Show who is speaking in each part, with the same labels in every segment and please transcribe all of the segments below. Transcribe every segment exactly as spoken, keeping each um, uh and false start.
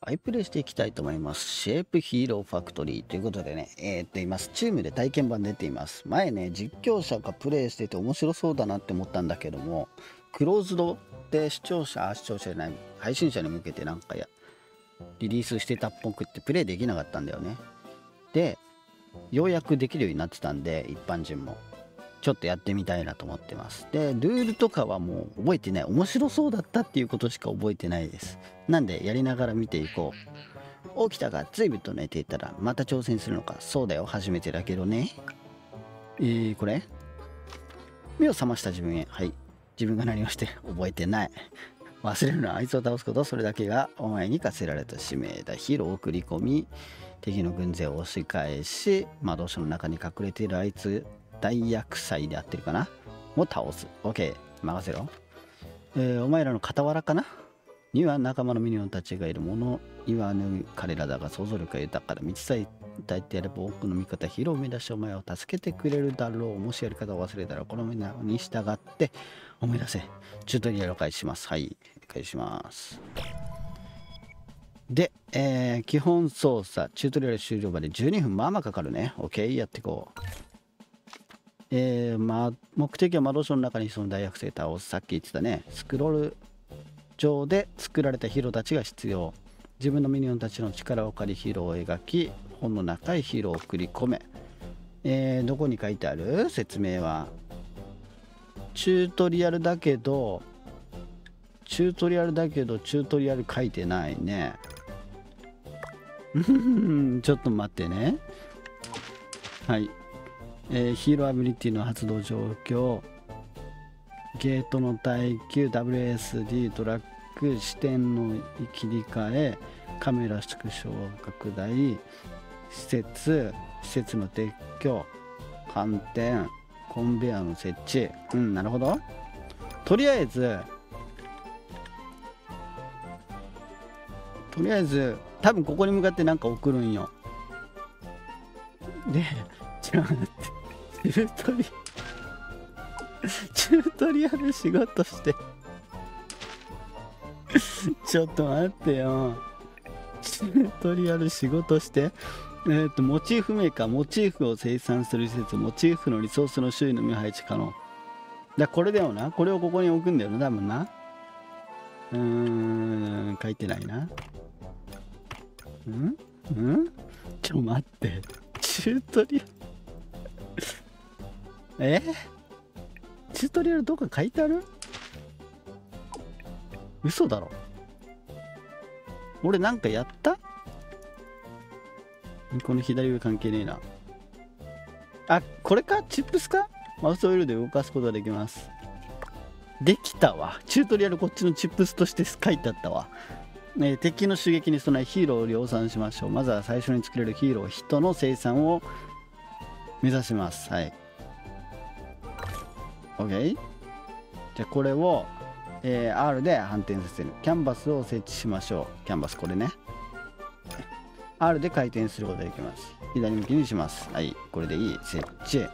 Speaker 1: はい、プレイしていきたいと思います。シェイプヒーローファクトリーということでね、えー、っと、今、チームで体験版出ています。前ね、実況者がプレイしてて面白そうだなって思ったんだけども、クローズドで視聴者、あ視聴者じゃない、配信者に向けてなんかや、リリースしてたっぽくってプレイできなかったんだよね。で、ようやくできるようになってたんで、一般人も。ちょっとやってみたいなと思ってます。で、ルールとかはもう覚えてない。面白そうだったっていうことしか覚えてないです。なんで、やりながら見ていこう。起きたが随分と寝ていたら、また挑戦するのか。そうだよ、初めてだけどね。えー、これ目を覚ました自分へ。はい。自分が何をして覚えてない。忘れるのはあいつを倒すこと、それだけがお前に課せられた使命だ。ヒーローを送り込み、敵の軍勢を押し返し、魔導書の中に隠れているあいつ、大厄災で合ってるかなを倒す。OK。任せろ。えー、お前らの傍らかなには仲間のミニオンたちがいるもの。言わぬ彼らだが想像力が豊かだ。道さえ抱いてやれば多くの味方、ヒーローを目指しお前を助けてくれるだろう。もしやり方を忘れたらこの目に従って思い出せ。チュートリアルを開始します。はい。開始します。で、えー、基本操作、チュートリアル終了までじゅうにふん、まあまあかかるね。OK。やっていこう。えーま、目的は魔導書の中にその大惑星倒す。さっき言ってたね。スクロール上で作られたヒーローたちが必要。自分のミニオンたちの力を借りヒーローを描き、本の中へヒーローを送り込め。えー、どこに書いてある説明は。チュートリアルだけど、チュートリアルだけど、チュートリアル書いてないね。ちょっと待ってね。はい。えー、ヒーローアビリティの発動状況、ゲートの耐久、 ダブリューエスディー ドラッグ、視点の切り替え、カメラ縮小拡大、施設施設の撤去、反転、コンベアの設置。うん、なるほど。とりあえずとりあえず多分ここに向かってなんか送るんよ。で、ちょっと待って、チュートリチュートリアル仕事してちょっと待ってよ。チュートリアル仕事してえー、っとモチーフメーカー、モチーフを生産する施設、モチーフのリソースの周囲のみ配置可能だ。これだよな。これをここに置くんだよな、多分な。うーん、書いてないな。うんうんちょ待って、チュートリアルえチュートリアルどっか書いてある？嘘だろ。俺なんかやった？この左上関係ねえな。あ、これか？チップスか？マウスオイルで動かすことができます。できたわ。チュートリアルこっちのチップスとして書いてあったわ。えー、敵の襲撃に備えヒーローを量産しましょう。まずは最初に作れるヒーロー、人の生産を目指します。はい。OK。じゃあこれを、えー、R で反転させる。キャンバスを設置しましょう。キャンバスこれね。R で回転することができます。左向きにします。はい。これでいい。設置。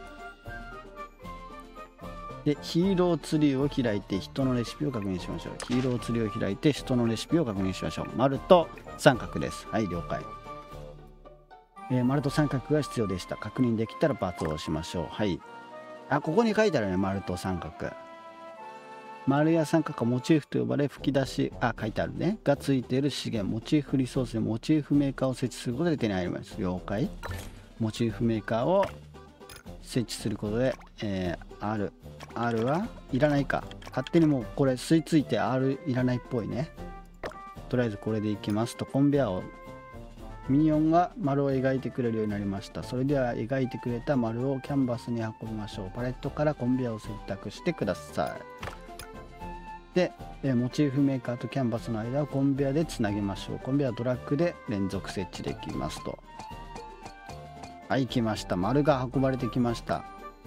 Speaker 1: で、ヒーローツリーを開いて人のレシピを確認しましょう。ヒーローツリーを開いて人のレシピを確認しましょう。丸と三角です。はい、了解。えー、丸と三角が必要でした。確認できたら×を押しましょう。はい。あ、ここに書いてあるね。丸と三角。丸や三角はモチーフと呼ばれ、吹き出し、あ、書いてあるね。がついている資源、モチーフリソースでモチーフメーカーを設置することで手に入ります。了解。モチーフメーカーを設置することで、えー、R。R はいらないか。勝手にもうこれ吸い付いて R いらないっぽいね。とりあえずこれでいきますと、コンベアを、ミニオンが丸を描いてくれるようになりました。それでは描いてくれた丸をキャンバスに運びましょう。パレットからコンベアを選択してください。で、えモチーフメーカーとキャンバスの間をコンベアでつなぎましょう。コンベアドラッグで連続設置できますと。はい、来ました。丸が運ばれてきました。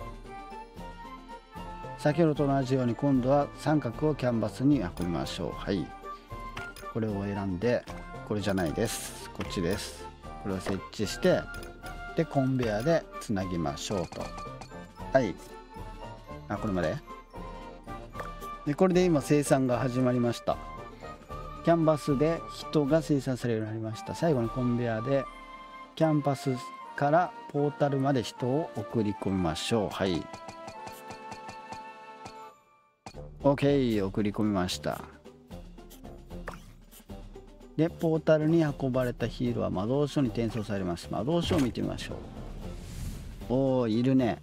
Speaker 1: 先ほどと同じように今度は三角をキャンバスに運びましょう。はい。これを選んで、これじゃないです。こっちです。これを設置して、で、コンベアでつなぎましょうと。はい。あ、これまで。で、これで今生産が始まりました。 キャンバスで人が生産されるようになりました。最後にコンベヤーでキャンバスからポータルまで人を送り込みましょう。はい、 OK、 送り込みました。でポータルに運ばれたヒーローは魔導書に転送されます。魔導書を見てみましょう。おお、いるね。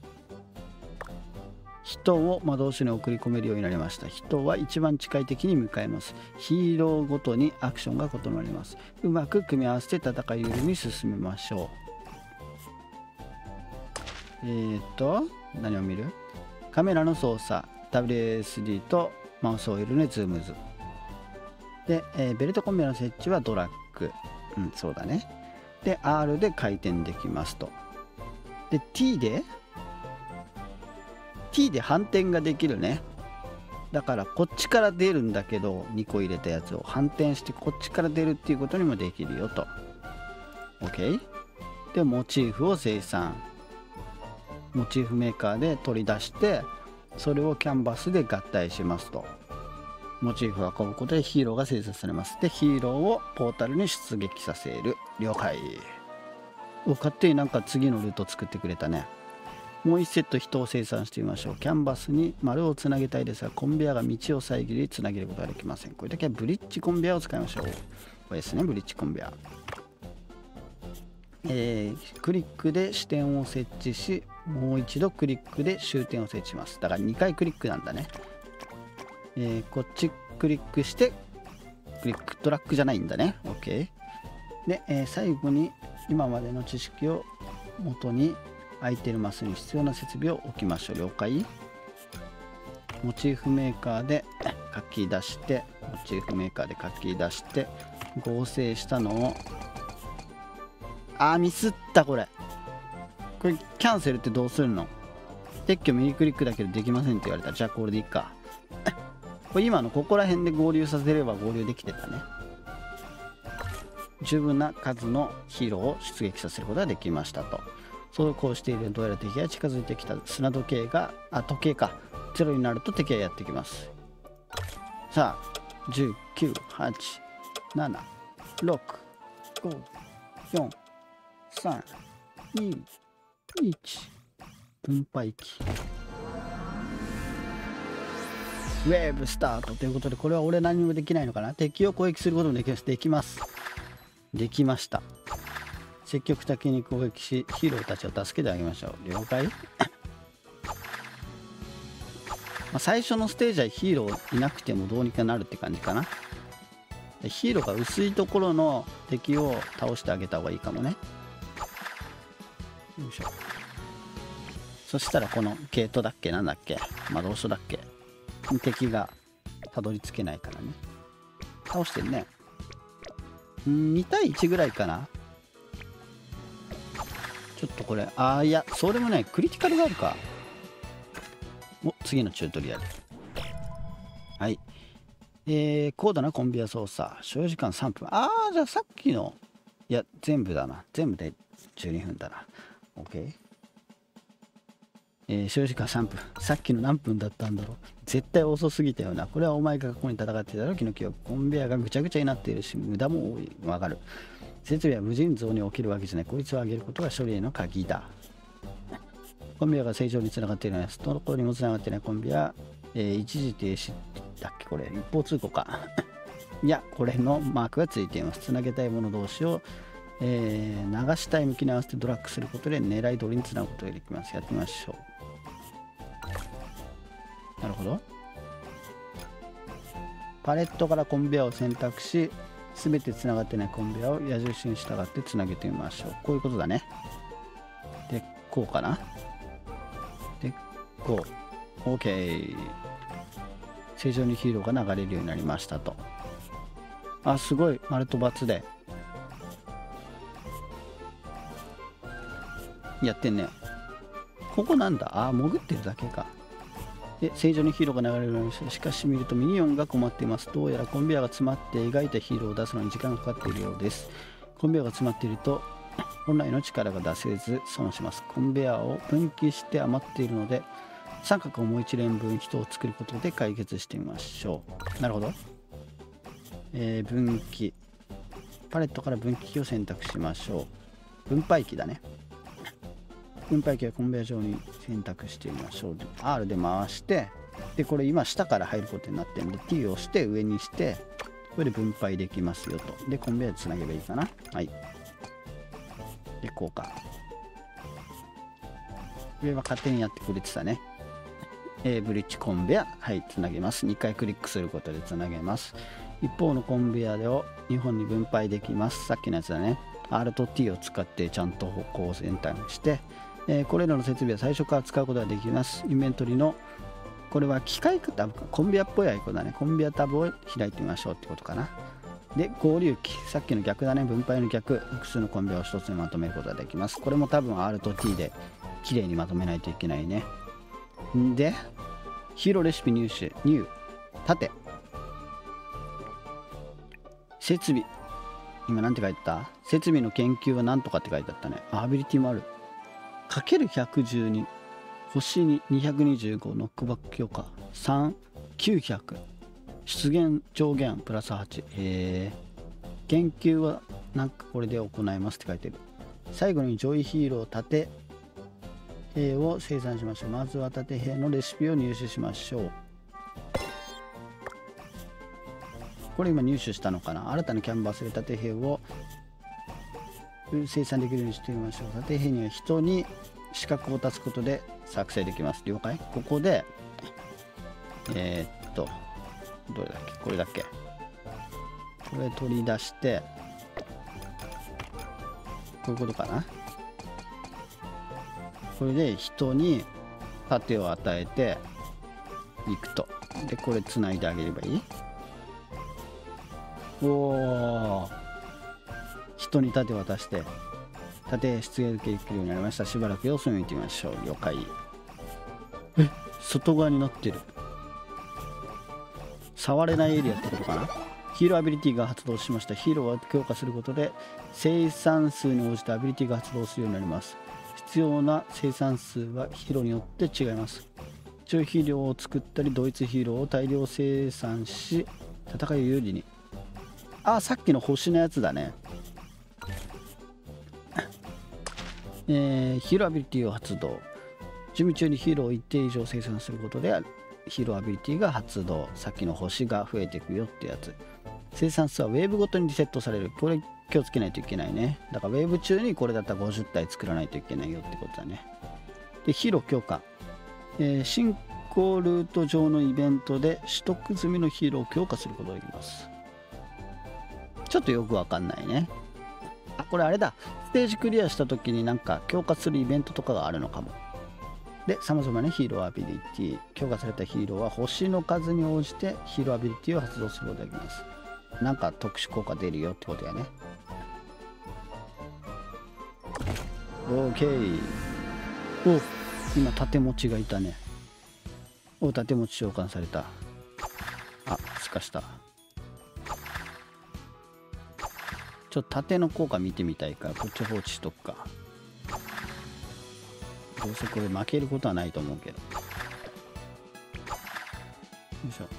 Speaker 1: 人を魔導書に送り込めるようになりました。人は一番近い敵に向かいます。ヒーローごとにアクションが異なります。うまく組み合わせて戦い緩み進めましょう。えーと何を見る？カメラの操作、 ダブリューエスディー とマウスオイルでズームズで、えー、ベルトコンベヤーの設置はドラッグ、うん、そうだね。で アール で回転できますと。で T でT で反転ができるね。だからこっちから出るんだけど、にこ入れたやつを反転してこっちから出るっていうことにもできるよと。 OK でモチーフを生産、モチーフメーカーで取り出してそれをキャンバスで合体しますと。モチーフが運ぶことでヒーローが生産されます。でヒーローをポータルに出撃させる。了解。お、勝手になんか次のルート作ってくれたね。もういちセット人を生産してみましょう。キャンバスに丸をつなげたいですがコンベヤーが道を遮りつなげることができません。これだけはブリッジコンベヤーを使いましょう。これですね、ブリッジコンベヤー。えー、クリックで支点を設置し、もう一度クリックで終点を設置します。だからにかいクリックなんだね。えー、こっちクリックしてクリックドラッグじゃないんだね。 OK で、えー、最後に今までの知識を元に空いてるマスに必要な設備を置きましょう。了解。モチーフメーカーで書き出して、モチーフメーカーで書き出して合成したのを、あーミスった。これこれキャンセルってどうするの？撤去右クリックだけどできませんって言われた。じゃあこれでいいか。これ今のここら辺で合流させれば合流できてたね。十分な数のヒーローを出撃させることができましたと。そうこうしている。どうやら敵が近づいてきた。砂時計があ時計かゼロになると敵がやってきます。さあじゅう、きゅう、はち、なな、ろく、ご、よん、さん、に、いち、分配器ウェーブスタートということで、これは俺何もできないのかな。敵を攻撃することもできます。できますできました。積極的に攻撃しヒーローたちを助けてあげましょう。了解まあ最初のステージはヒーローいなくてもどうにかなるって感じかな。ヒーローが薄いところの敵を倒してあげた方がいいかもね。よいしょ。そしたらこのゲートだっけなんだっけ魔導書だっけ敵がたどり着けないからね。倒してるね。んに対いちぐらいかな。ちょっとこれああいやそれもねクリティカルがあるか。お次のチュートリアル。はい、えー、高度なコンベヤ操作所要時間さんぷん。ああじゃあさっきのいや全部だな。全部でじゅうにふんだな。 OK、えー、所要時間さんぷん。さっきの何分だったんだろう。絶対遅すぎたよな。これはお前がここに戦っていた時の記憶。コンベヤがぐちゃぐちゃになっているし無駄も多い。わかる。設備は無尽蔵に起きるわけじゃない。効率を上げることが処理への鍵だ。コンベヤが正常につながっているのです。どこにもつながっていないコンベヤ、えー、一時停止だっけこれ。一方通行か。いや、これのマークがついています。つなげたいもの同士を、えー、流したい向きに合わせてドラッグすることで狙い通りにつなぐことができます。やってみましょう。なるほど。パレットからコンベヤを選択し、すべてつながってないコンベヤを矢印に従ってつなげてみましょう。こういうことだね。で、こうかな。で、こう。OK。正常にヒーローが流れるようになりましたと。あ、すごい。丸と×で。やってんね。ここなんだ。あ、潜ってるだけか。で、正常にヒーローが流れるようにして、しかし見るとミニオンが困っています。どうやらコンベヤが詰まって描いたヒーローを出すのに時間がかかっているようです。コンベヤが詰まっていると本来の力が出せず損します。コンベヤを分岐して余っているので、三角をもう一連分人を作ることで解決してみましょう。なるほど。 えー、分岐パレットから分岐器を選択しましょう。分配器だね。分配器はコンベヤー上に選択してみましょう。 アール で回して、でこれ今下から入ることになってるんで T を押して上にして、これで分配できますよと。でコンベヤーでつなげばいいかな。はい。でこうか。上は勝手にやってくれてたね。えー、ブリッジコンベヤ、はいつなげます。にかいクリックすることでつなげます。一方のコンベヤをにほんに分配できます。さっきのやつだね。 アール と T を使ってちゃんと方向を選択して、えー、これらの設備は最初から使うことができます。インベントリのこれは機械タブ、コンベヤっぽいアイコンだね。コンベヤタブを開いてみましょうってことかな。で合流機、さっきの逆だね。分配の逆、複数のコンベヤを一つにまとめることができます。これも多分 アール と T で綺麗にまとめないといけないね。でヒーローレシピ入手、入縦設備、今なんて書いてた？設備の研究はなんとかって書いてあったね。アビリティもある。かけるひゃくじゅうに、星ににひゃくにじゅうご、ノックバック強化さん、きゅうひゃく、出現上限プラスはち。えー、研究はなんかこれで行いますって書いてる。最後にジョイヒーロー縦兵を生産しましょう。まずは縦兵のレシピを入手しましょう。これ今入手したのかな。新たなキャンバスで縦兵を生産できるようにしてみましょう。縦兵には人に資格を立つことで作成できます。了解。ここでえー、っとどれだっけ、これだっけ。これ取り出してこういうことかな。これで人に盾を与えていくと。でこれつないであげればいい。おお、人に盾を渡して盾出現できるようになりました。しばらく様子を見てみましょう。了解。え、外側になってる。触れないエリアってことかな。ヒーローアビリティが発動しました。ヒーローを強化することで生産数に応じたアビリティが発動するようになります。必要な生産数はヒーローによって違います。中ヒーローを作ったりドイツヒーローを大量生産し戦いを有利に。あ、さっきの星のやつだね。えー、ヒーローアビリティを発動。準備中にヒーローを一定以上生産することでヒーローアビリティが発動。さっきの星が増えていくよってやつ。生産数はウェーブごとにリセットされる。これ気をつけないといけないね。だからウェーブ中にこれだったらごじゅったい作らないといけないよってことだね。でヒーロー強化、えー、進行ルート上のイベントで取得済みのヒーローを強化することができます。ちょっとよくわかんないね。あ、これあれだ。ステージクリアした時になんか強化するイベントとかがあるのかも。でさまざまなヒーローアビリティ、強化されたヒーローは星の数に応じてヒーローアビリティを発動することができます。なんか特殊効果出るよってことやね。 OK。 お、今盾持ちがいたね。お、盾持ち召喚された。あ、すかした。ちょっと盾の効果見てみたいからこっち放置しとくか。どうせこれ負けることはないと思うけど。よいしょ。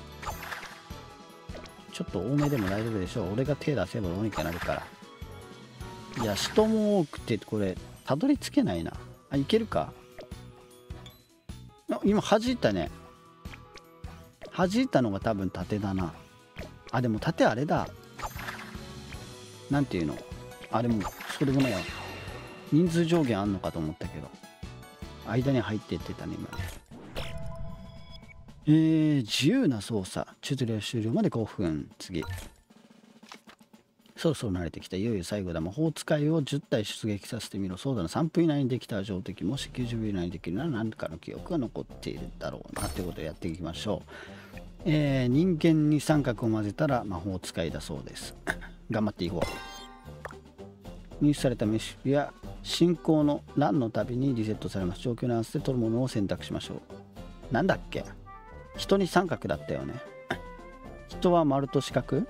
Speaker 1: ちょっと多めでも大丈夫でしょう。俺が手出せばどうにかなるから。いや人も多くてこれたどり着けないな。あ、いけるか。あ、今弾いたね。弾いたのが多分盾だな。あ、でも盾あれだ。なんていうの、あれもそれもね、人数上限あんのかと思ったけど間に入ってってたね今ね。えー、自由な操作、チュートリアル終了までごふん。次そろそろ慣れてきた。いよいよ最後だ。魔法使いをじゅったい出撃させてみろ。そうだな、さんぷん以内にできたら上出来、もしきゅうじゅうびょう以内にできるなら何かの記憶が残っているだろうなってことをやっていきましょう。えー、人間に三角を混ぜたら魔法使いだそうです頑張っていこう。入手されたレシピや進行の欄のたびにリセットされます。状況に合わせて取るものを選択しましょう。なんだっけ、人に三角だったよね人は丸と四角。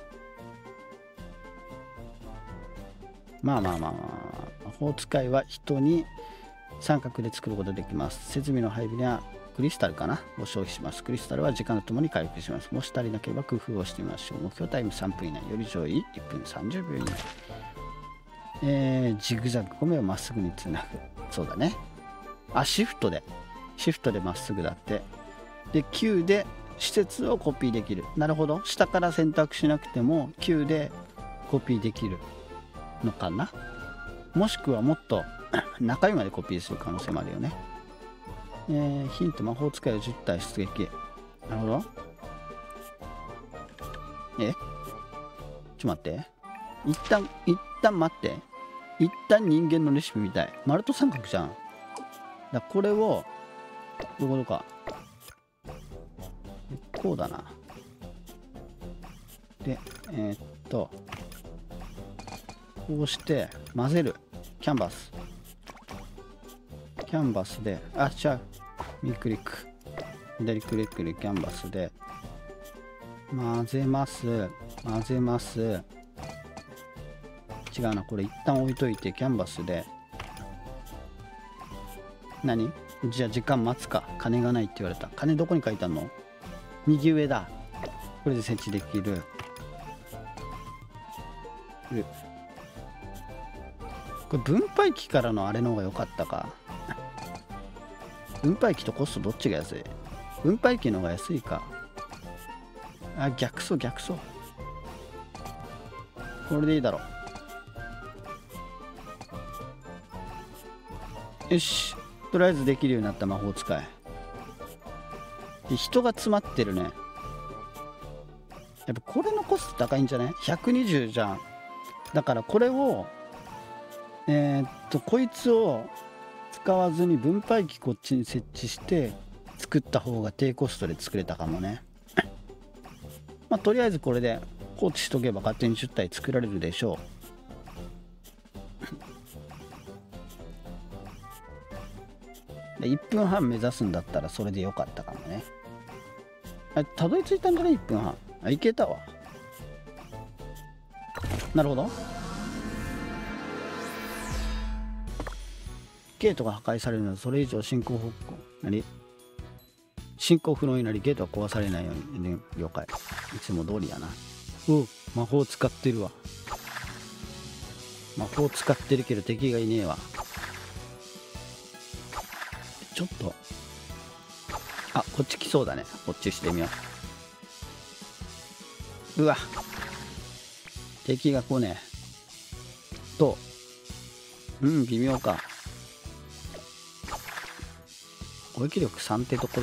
Speaker 1: まあまあまあまあ、魔法使いは人に三角で作ることができます。設備の配備にはクリスタルかなを消費します。クリスタルは時間とともに回復します。もし足りなければ工夫をしてみましょう。目標タイムさんぷん以内、より上位いっぷんさんじゅうびょう以内。えー、ジグザグ米をまっすぐにつなぐ。そうだね。あ、シフトでシフトでまっすぐだって。で キュー で施設をコピーできる。なるほど、下から選択しなくても キュー でコピーできるのかな。もしくはもっと中身までコピーする可能性もあるよね。えー、ヒント、魔法使いをじゅったい出撃。なるほど。えちょっと待って、一旦一旦待って、一旦人間のレシピみたい。丸と三角じゃん。だこれをどういうことか、こうだな。でえー、っとこうして混ぜる。キャンバスキャンバスで、あ、違う、右クリック、左クリックでキャンバスで混ぜます混ぜます。違うな、これ一旦置いといてキャンバスで、何、じゃあ時間待つか。金がないって言われた。金どこに書いてあるの？右上だ。これで設置できる。これ分配器からのあれの方が良かったか。分配器とコストどっちが安い？分配器の方が安いか。あ、逆走逆走。これでいいだろう。よし、とりあえずできるようになった魔法使いで、人が詰まってるね。やっぱこれのコスト高いんじゃない？ ひゃくにじゅう じゃん。だからこれをえー、っとこいつを使わずに分配器こっちに設置して作った方が低コストで作れたかもね。まあとりあえずこれで放置しとけば勝手にじゅったい作られるでしょう。でいっぷんはん目指すんだったらそれでよかったかもね。あ、たどり着いたんじゃない？ いっ 分半。あ、いけたわ。なるほど。ゲートが破壊されるのでそれ以上進行方向何進行不能になりゲートは壊されないように、ね、了解。いつも通りやな。お、魔法使ってるわ。魔法使ってるけど敵がいねえわ。ちょっとあ、こっち来そうだね。こっちしてみよう。うわ、敵が来ねえと、うん微妙か。攻撃力さんってところ。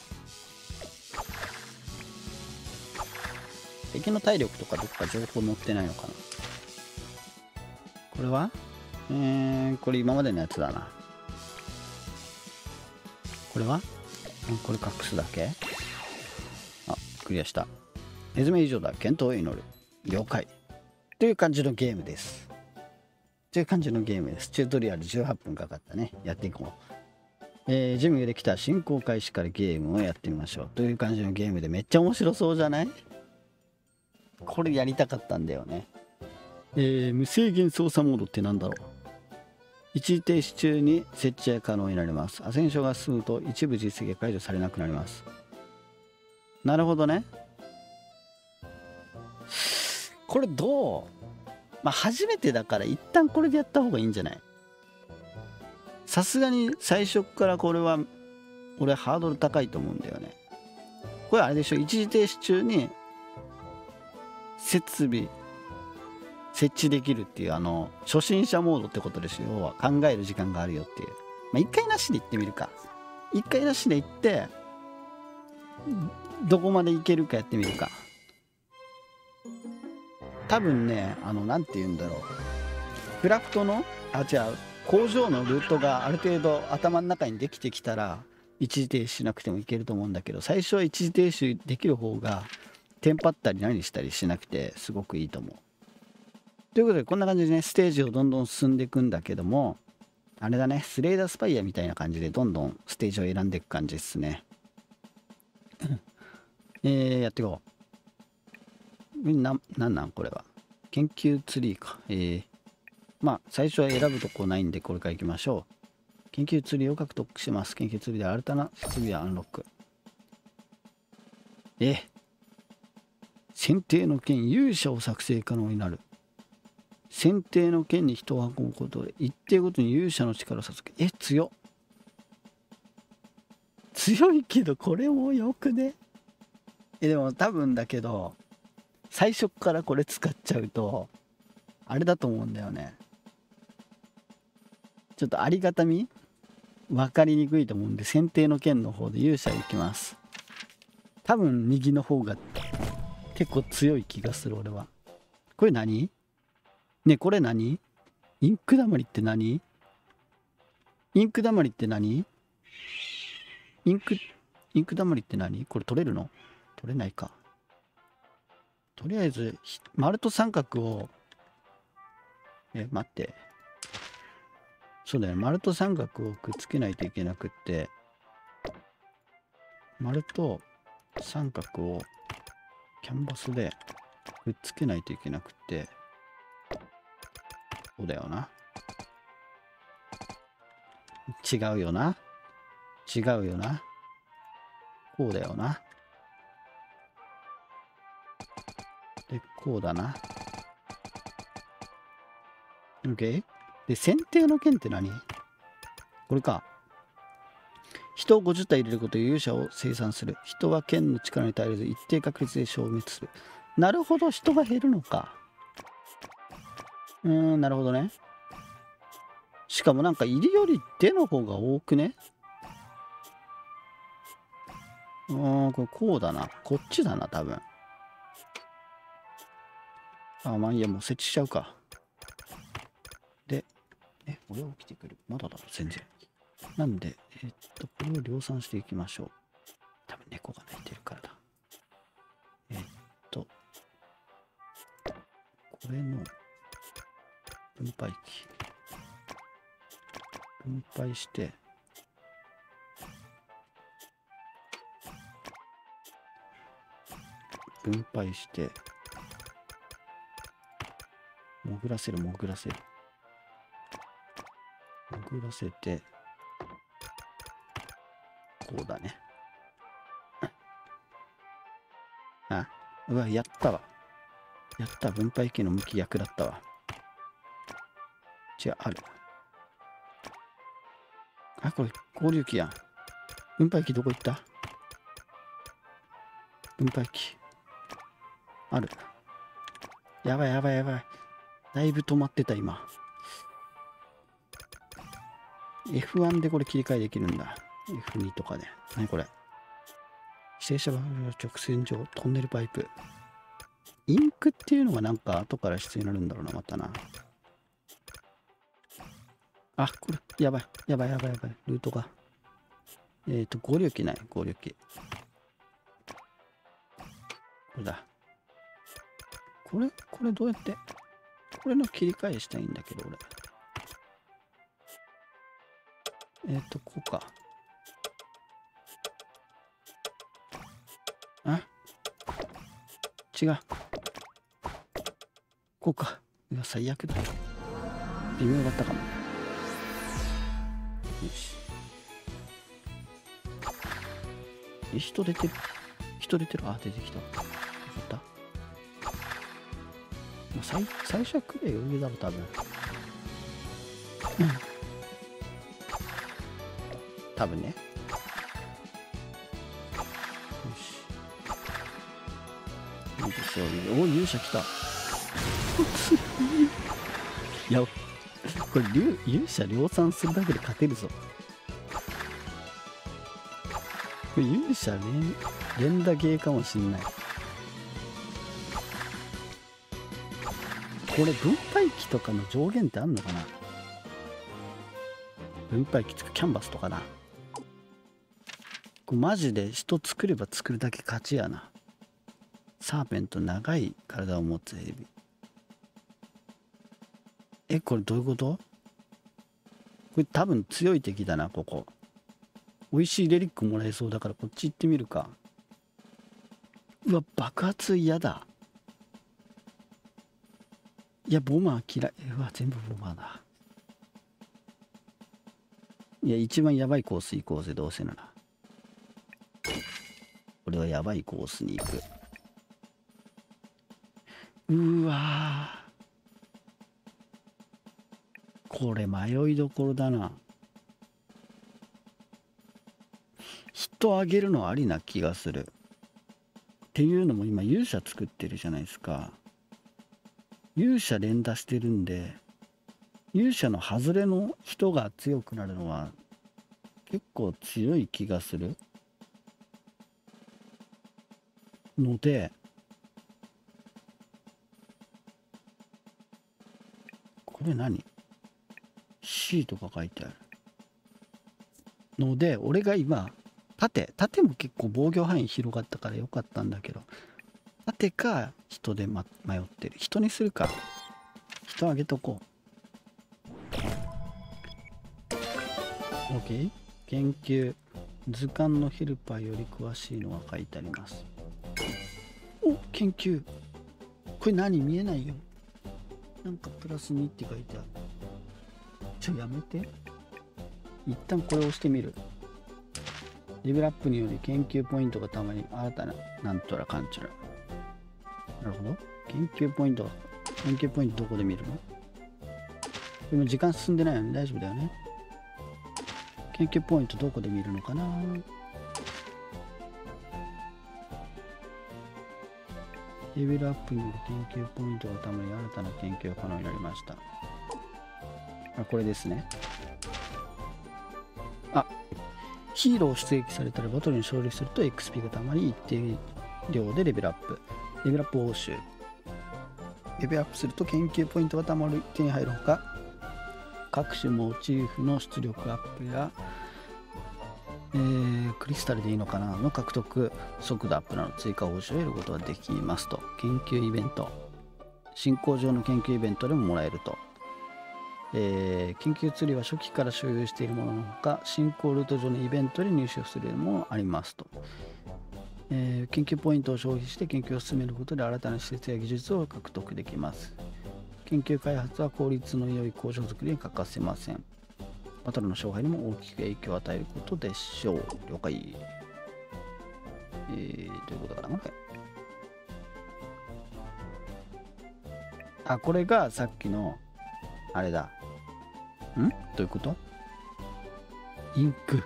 Speaker 1: 敵の体力とかどっか情報載ってないのかな。これはえー、これ今までのやつだな。これはこれ隠すだけ。あ、クリアした。ネズミ以上だ。健闘を祈る。了解。という感じのゲームです。という感じのゲームです。チュートリアルじゅうはっぷんかかったね。やっていこう。えー、準備ができたら進行開始からゲームをやってみましょう。という感じのゲームでめっちゃ面白そうじゃない？これやりたかったんだよね。えー、無制限操作モードってなんだろう。一時停止中に設置が可能になります。アセンションが進むと一部実績が解除されなくなります。なるほどね。これどう？まあ初めてだから一旦これでやった方がいいんじゃない？さすがに最初からこれは俺ハードル高いと思うんだよね。これあれでしょ、一時停止中に設備設置できるっていう、あの初心者モードってことでしょ。要は考える時間があるよっていう。まあ一回なしで行ってみるか。一回なしで行ってどこまで行けるかやってみるか。多分ね、あのなんて言うんだろう、クラフトのあ違う工場のルートがある程度頭の中にできてきたら一時停止しなくてもいけると思うんだけど、最初は一時停止できる方がテンパったり何したりしなくてすごくいいと思う。ということでこんな感じでね、ステージをどんどん進んでいくんだけども、あれだね、スレイダースパイアみたいな感じでどんどんステージを選んでいく感じですね。えー、やっていこう。な、なんなんこれは。研究ツリーか。えー、まあ最初は選ぶとこないんでこれからいきましょう。 研究ツリーを獲得します。研究ツリーで新たな設備をアンロック。え選定の剣勇者を作成可能になる。選定の剣に人を運ぶことで一定ごとに勇者の力を授け、え強っ。強いけどこれもよくね。えでも多分だけど最初からこれ使っちゃうとあれだと思うんだよね。ちょっとありがたみ分かりにくいと思うんで、選定の剣の方で勇者いきます。多分右の方が結構強い気がする俺は。これ何ね、これ何インクだまりって何インクだまりって何インク、インクだまりって何これ取れるの取れないか。とりあえず、丸と三角を、え、待って。そうだよね。丸と三角をくっつけないといけなくって、丸と三角をキャンバスでくっつけないといけなくって、そうだよな。違うよな。違うよな。こうだよな。で、こうだな。OK？ で、選定の剣って何？これか。人をごじゅう体入れることで勇者を生産する。人は剣の力に耐えれず一定確率で消滅する。なるほど、人が減るのか。うーん、なるほどね。しかもなんか入りより出の方が多くね。うーん、これこうだな。こっちだな、多分。あ、まあいいや、もう設置しちゃうか。で、え、俺起きてくる。まだだろ、全然。なんで、えー、っと、これを量産していきましょう。多分猫が鳴いてるからだ。えー、っと、これの分配器。分配して、分配して、潜らせる、潜らせる。潜らせて、こうだね。あ、うわ、やったわ。やった、分配器の向き逆だったわ。違う、ある。あ、これ、合流器やん。分配器どこ行った？分配器。ある。やばいやばいやばい。だいぶ止まってた、今。エフワン でこれ切り替えできるんだ。エフツー とかで。何これ。指定車場直線上、トンネルパイプ。インクっていうのがなんか後から必要になるんだろうな、またな。あ、これ、やばい、やばいやばいやばい。ルートが。えっ、ー、と、合流機ない、合流機。これだ。これ、これどうやって、これの切り替えしたいんだけど、俺。えっ、ー、と、こうか。あ違う。こうか。うわ、最悪だ。微妙だったかも。よし。え、人出てる。人出てる。あ、出てきた。よかった。まあ、最最初はクレイ余裕だろ、多分。うん。多分ね。よし。いいですよ。お、勇者来た。いや、これ勇者量産するだけで勝てるぞ。これ勇者連連打系かもしんない。これ分配器とかの上限ってあんのかな。分配器つくキャンバスとかな。これマジで人作れば作るだけ勝ちやな。サーペント、長い体を持つヘビ。え、これどういうこと？これ多分強い敵だな、ここ。美味しいレリックもらえそうだからこっち行ってみるか。うわ、爆発嫌だ。いや、ボマー嫌い。うわ、全部ボマーだ。 いや、一番やばいコース行こうぜ、どうせなら。俺はやばいコースに行く。うーわー、これ迷いどころだな。人あげるのありな気がする。っていうのも今勇者作ってるじゃないですか。勇者連打してるんで、勇者の外れの人が強くなるのは結構強い気がするので、これ何 C とか書いてあるので、俺が今縦縦も結構防御範囲広がったからよかったんだけど、縦か人で、ま、迷ってる。人にするか。人あげとこう。OK。 研究図鑑のヘルパーより詳しいのが書いてあります。お、研究、これ何見えないよ。なんかプラスにって書いてある。ちょやめて、一旦これを押してみる。レベルアップにより研究ポイントがたまに新たななんとらかんちゃら。なるほど。研究ポイント、研究ポイントどこで見るの？でも時間進んでないよね。大丈夫だよね。研究ポイントどこで見るのかな。レベルアップによる研究ポイントがたまに新たな研究が可能になりました。あ、これですね。あ、ヒーローを出撃されたらバトルに勝利すると エックスピー がたまに一定量でレベルアップ。レベルアップ報酬。レベルアップすると研究ポイントがたまる手に入るほか、各種モチーフの出力アップや、えー、クリスタルでいいのかなの獲得速度アップなど追加報酬を得ることができますと。研究イベント、進行上の研究イベントでももらえると。えー、研究ツリーは初期から所有しているもののほか、進行ルート上のイベントで入手するものもありますと。えー、研究ポイントを消費して研究を進めることで新たな施設や技術を獲得できます。研究開発は効率の良い工場づくりに欠かせません。バトルの勝敗にも大きく影響を与えることでしょう。了解。えー、どういうことかなこれ。あ、これがさっきのあれだ。ん？どういうこと？インク。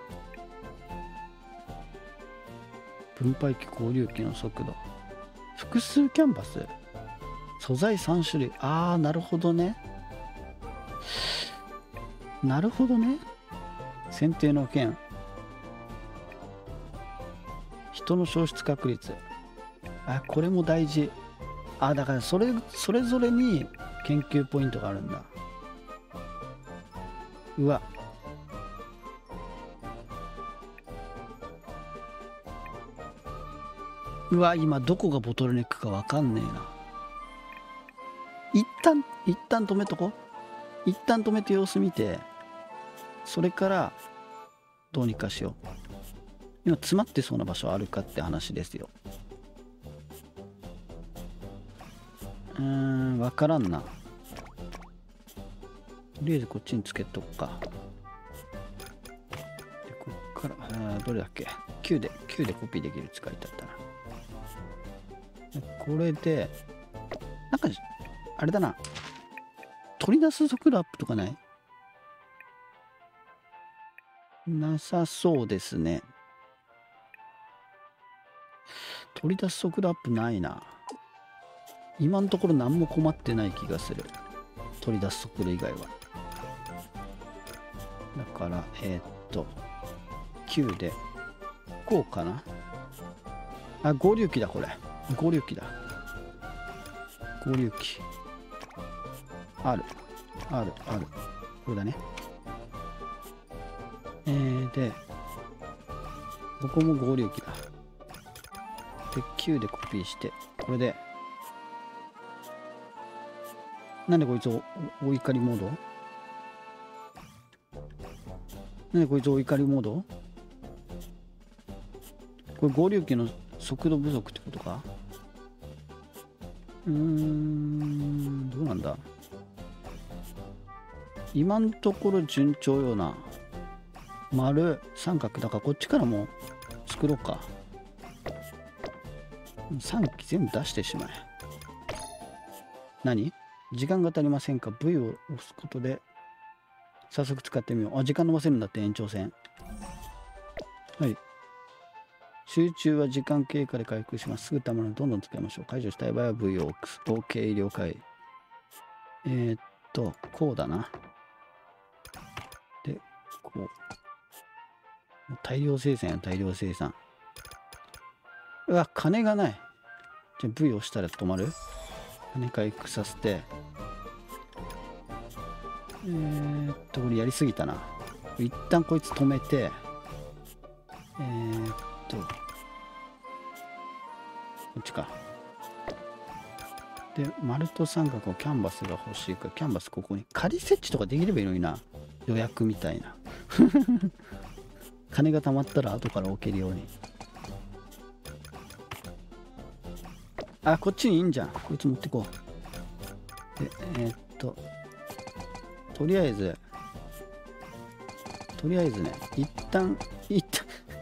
Speaker 1: 分配器、交流器の速度。複数キャンバス。素材さん種類。ああ、なるほどね。なるほどね。選定の件。人の消失確率。あ、これも大事。あ、だからそれ、それぞれに研究ポイントがあるんだ。うわ。うわ、今どこがボトルネックかわかんねえな。一旦、一旦止めとこ。一旦止めて様子見て、それからどうにかしよう。今詰まってそうな場所あるかって話ですよ。うーん、わからんな。とりあえずこっちにつけとくか。で、こっから、あ、どれだっけ？ きゅう で、きゅうでコピーできる使いだったな。これで、なんか、あれだな。取り出す速度アップとかない？なさそうですね。取り出す速度アップないな。今のところ何も困ってない気がする。取り出す速度以外は。だから、えー、っと、きゅうで、こうかな。あ、合流機だ、これ。合流機だ。合流機。ある。ある、ある。これだね。えー、で、ここも合流機だ。で、きゅうでコピーして、これで、なんでこいつをお怒りモード？なんでこいつお怒りモード？これ合流機の速度不足ってことか？うーん、どうなんだ？今のところ順調よな。 丸三角だからこっちからも作ろうか。さんき全部出してしまえ。何？時間が足りませんか？ V を押すことで早速使ってみよう。あ、時間伸ばせるんだって。延長線。はい。集中は時間経過で回復します。すぐたまるのでどんどん使いましょう。解除したい場合は V を OK 了解。えー、っとこうだな。でこう大量生産や大量生産。うわ、金がない。じゃあ V を押したら止まる。金回復させて、えー、っとこれやりすぎたな。一旦こいつ止めて、えー、っとこっちか。で丸と三角をキャンバスが欲しいから、キャンバスここに仮設置とかできればいいのにな。予約みたいな金が貯まったら後から置けるように。あ、こっちにいいんじゃん。こいつ持ってこう。でえー、っととりあえずとりあえずね、一旦一旦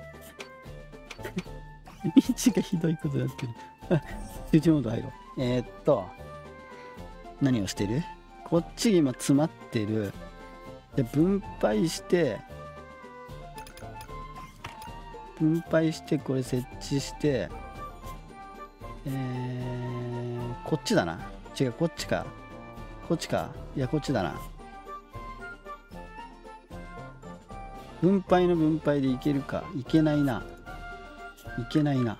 Speaker 1: 道がひどいことになってる集中モード入ろう。えー、っと何をしてる？こっち今詰まってる。で分配して分配してこれ設置して、えー、こっちだな。違う、こっちかこっちか。いやこっちだな。分配の分配でいけるか。いけないな。いけないな。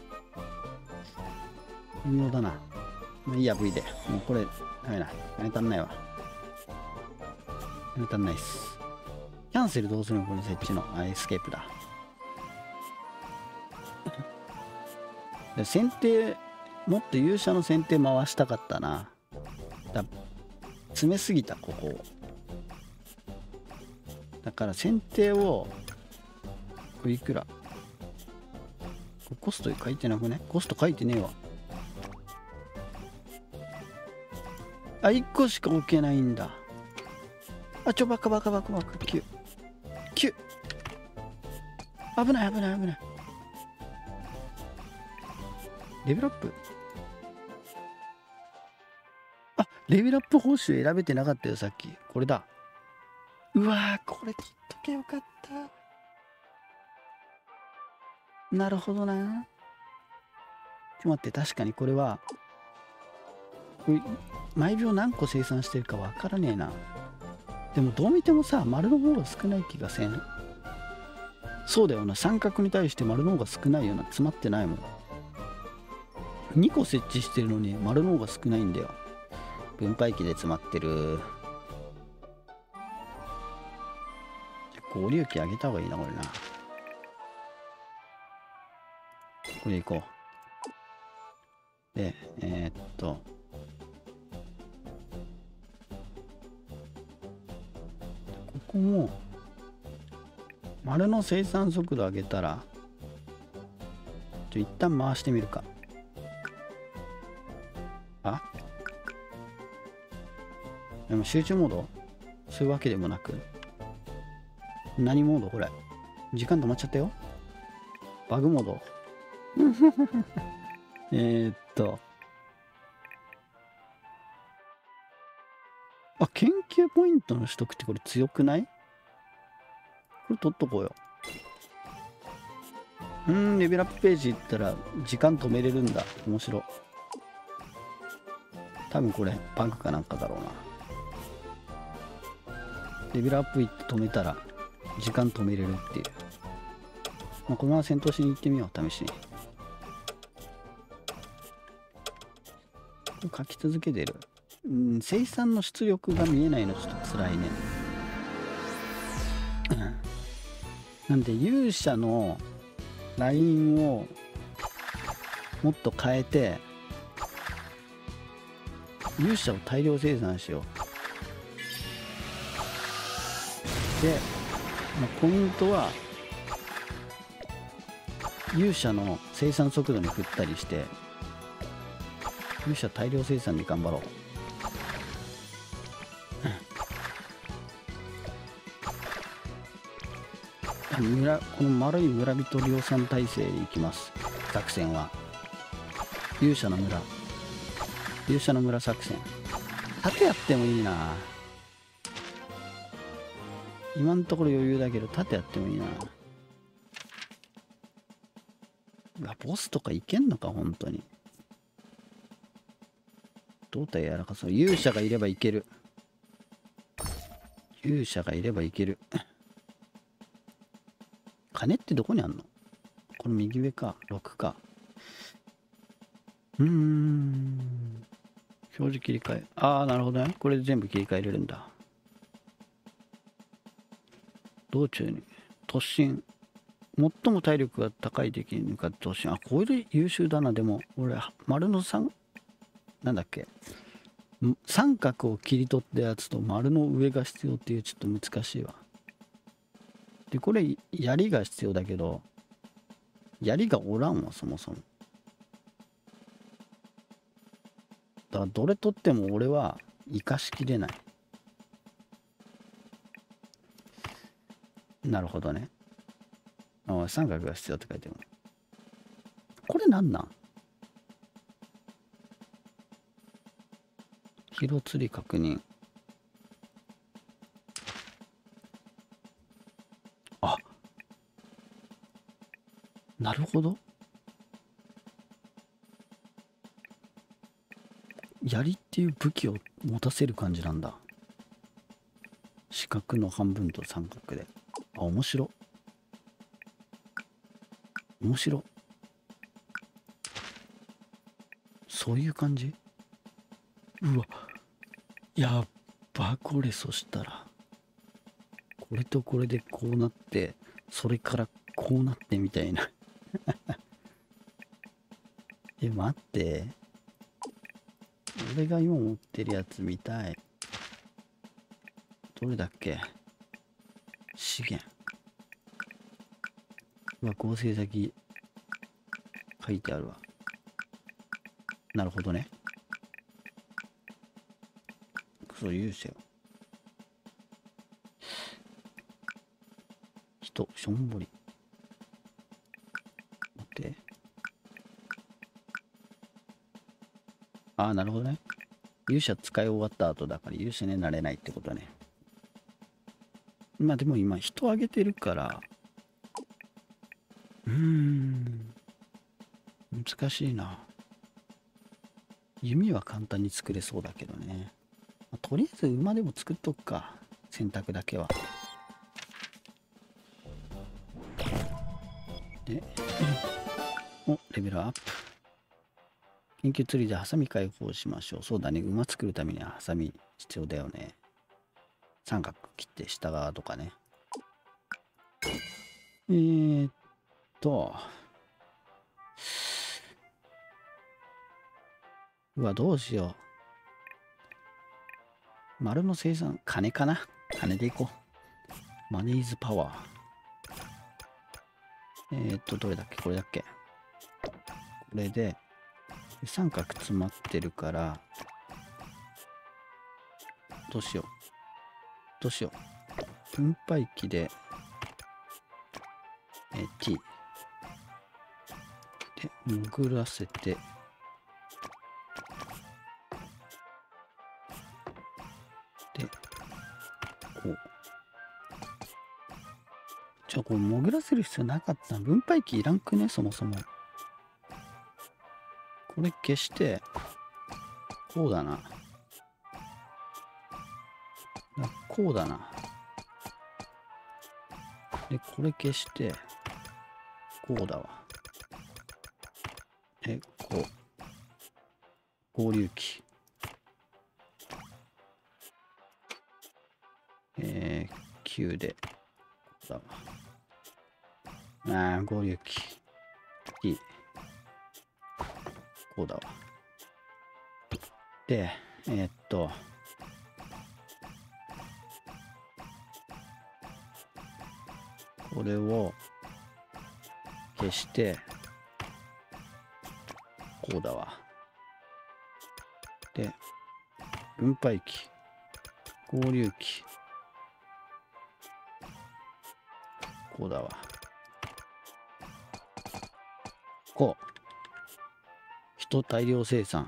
Speaker 1: 微妙だな。まあいいや V で。もうこれダメだ。金足んないわ。金足んないっす。キャンセルどうするの？これ設置の。あ、エスケープだ。で選定もっと勇者の選定回したかったな。だ詰めすぎたここ。だから選定をこれいくら？コスト書いてなくね？コスト書いてねえわ。あ、いっこしか置けないんだ。あ、ちょバカバカバカバカ。きゅうきゅう危ない危ない危ない。レベルアップ。あ、レベルアップ報酬選べてなかったよさっき。これだ。うわー、これ切っとけよかった。なるほどな。ちょっと待って、確かにこれはこれ毎秒何個生産してるかわからねえな。でもどう見てもさ、丸の方が少ない気がせん？そうだよな、三角に対して丸の方が少ないよな。詰まってないもん。にこ設置してるのに丸の方が少ないんだよ。分配器で詰まってる。合流機上げた方がいいなこれな。これいこう。でえー、っとここも丸の生産速度上げたらちょ一旦回してみるか。あ、でも集中モードそういうわけでもなく、何モード？これ時間止まっちゃったよ。バグモードえっとあ、研究ポイントの取得ってこれ強くない？これ取っとこうよ。うん、レベルアップページ行ったら時間止めれるんだ。面白い。多分これバグかなんかだろうな。レベルアップ行って止めたら時間止めれるっていう。まあ、このまま戦闘しに行ってみよう、試しに。書き続けてる。うん、生産の出力が見えないのちょっと辛いね。なんで勇者のラインをもっと変えて勇者を大量生産しよう。で、まあ、ポイントは勇者の生産速度に振ったりして勇者大量生産に頑張ろう。 村、この丸い村人量産体制でいきます。作戦は勇者の村、勇者の村作戦。盾やってもいいな。今のところ余裕だけど盾やってもいいな。うわ、ボスとかいけんのか本当に。胴体柔らかそう。勇者がいればいける。勇者がいればいける。金ってどこにあんの？この右上か。ろくか。うーん。表示切り替え。ああ、なるほどね。これで全部切り替えれるんだ。道中に突進。最も体力が高い敵に向かって突進。あ、これで優秀だな。でも、俺、丸のさん、なんだっけ。三角を切り取ったやつと丸の上が必要っていうちょっと難しいわ。で、これ、槍が必要だけど、槍がおらんわ、そもそも。だから、どれ取っても俺は生かしきれない。なるほどね。あ、三角が必要って書いてる。これなんなん？広釣り確認。あ、なるほど。槍っていう武器を持たせる感じなんだ。四角の半分と三角で。あ、面白。面白。そういう感じ？うわ。やっば、これ。そしたらこれとこれでこうなって、それからこうなってみたいな。え、待って、俺が今持ってるやつ見たい。どれだっけ？資源。うわ、合成先書いてあるわ。なるほどね。そう勇者よ。人、しょんぼり。待って。ああ、なるほどね。勇者使い終わった後だから勇者になれないってことね。まあでも今人あげてるから、うーん、難しいな。弓は簡単に作れそうだけどね。まあ、とりあえず馬でも作っとくか。選択だけは。で、お、レベルアップ。緊急釣りでハサミ解放しましょう。そうだね。馬作るためにはハサミ必要だよね。三角切って下側とかね。えーっと。うわ、どうしよう。丸の生産、金かな？金でいこう。マネーズパワー。えーっと、どれだっけ？これだっけ？これで、三角詰まってるから、どうしよう。どうしよう。分配器で、えー、T。で、潜らせて、で、こう。じゃあ、これ潜らせる必要なかったな。分配器いらんくね、そもそも。これ消して、こうだな。こうだな。で、これ消して、こうだわ。で、こう。合流器。えー、きゅうで、こうだわ。あー、合流器。T。こうだわ。で、えー、っと、これを消して、こうだわ。で、分配器、合流器、 こうだわ。こう。人大量生産。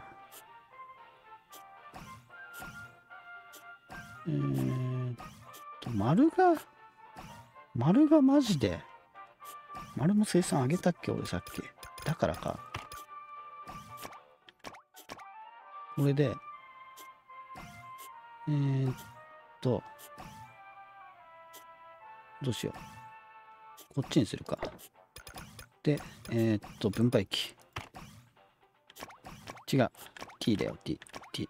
Speaker 1: えーっと、丸が、丸がマジで、丸も生産上げたっけ俺さっき。だからか。これで、えーっと、どうしよう。こっちにするか。で、えー、っと、分配器。違う。T だよ、T。T。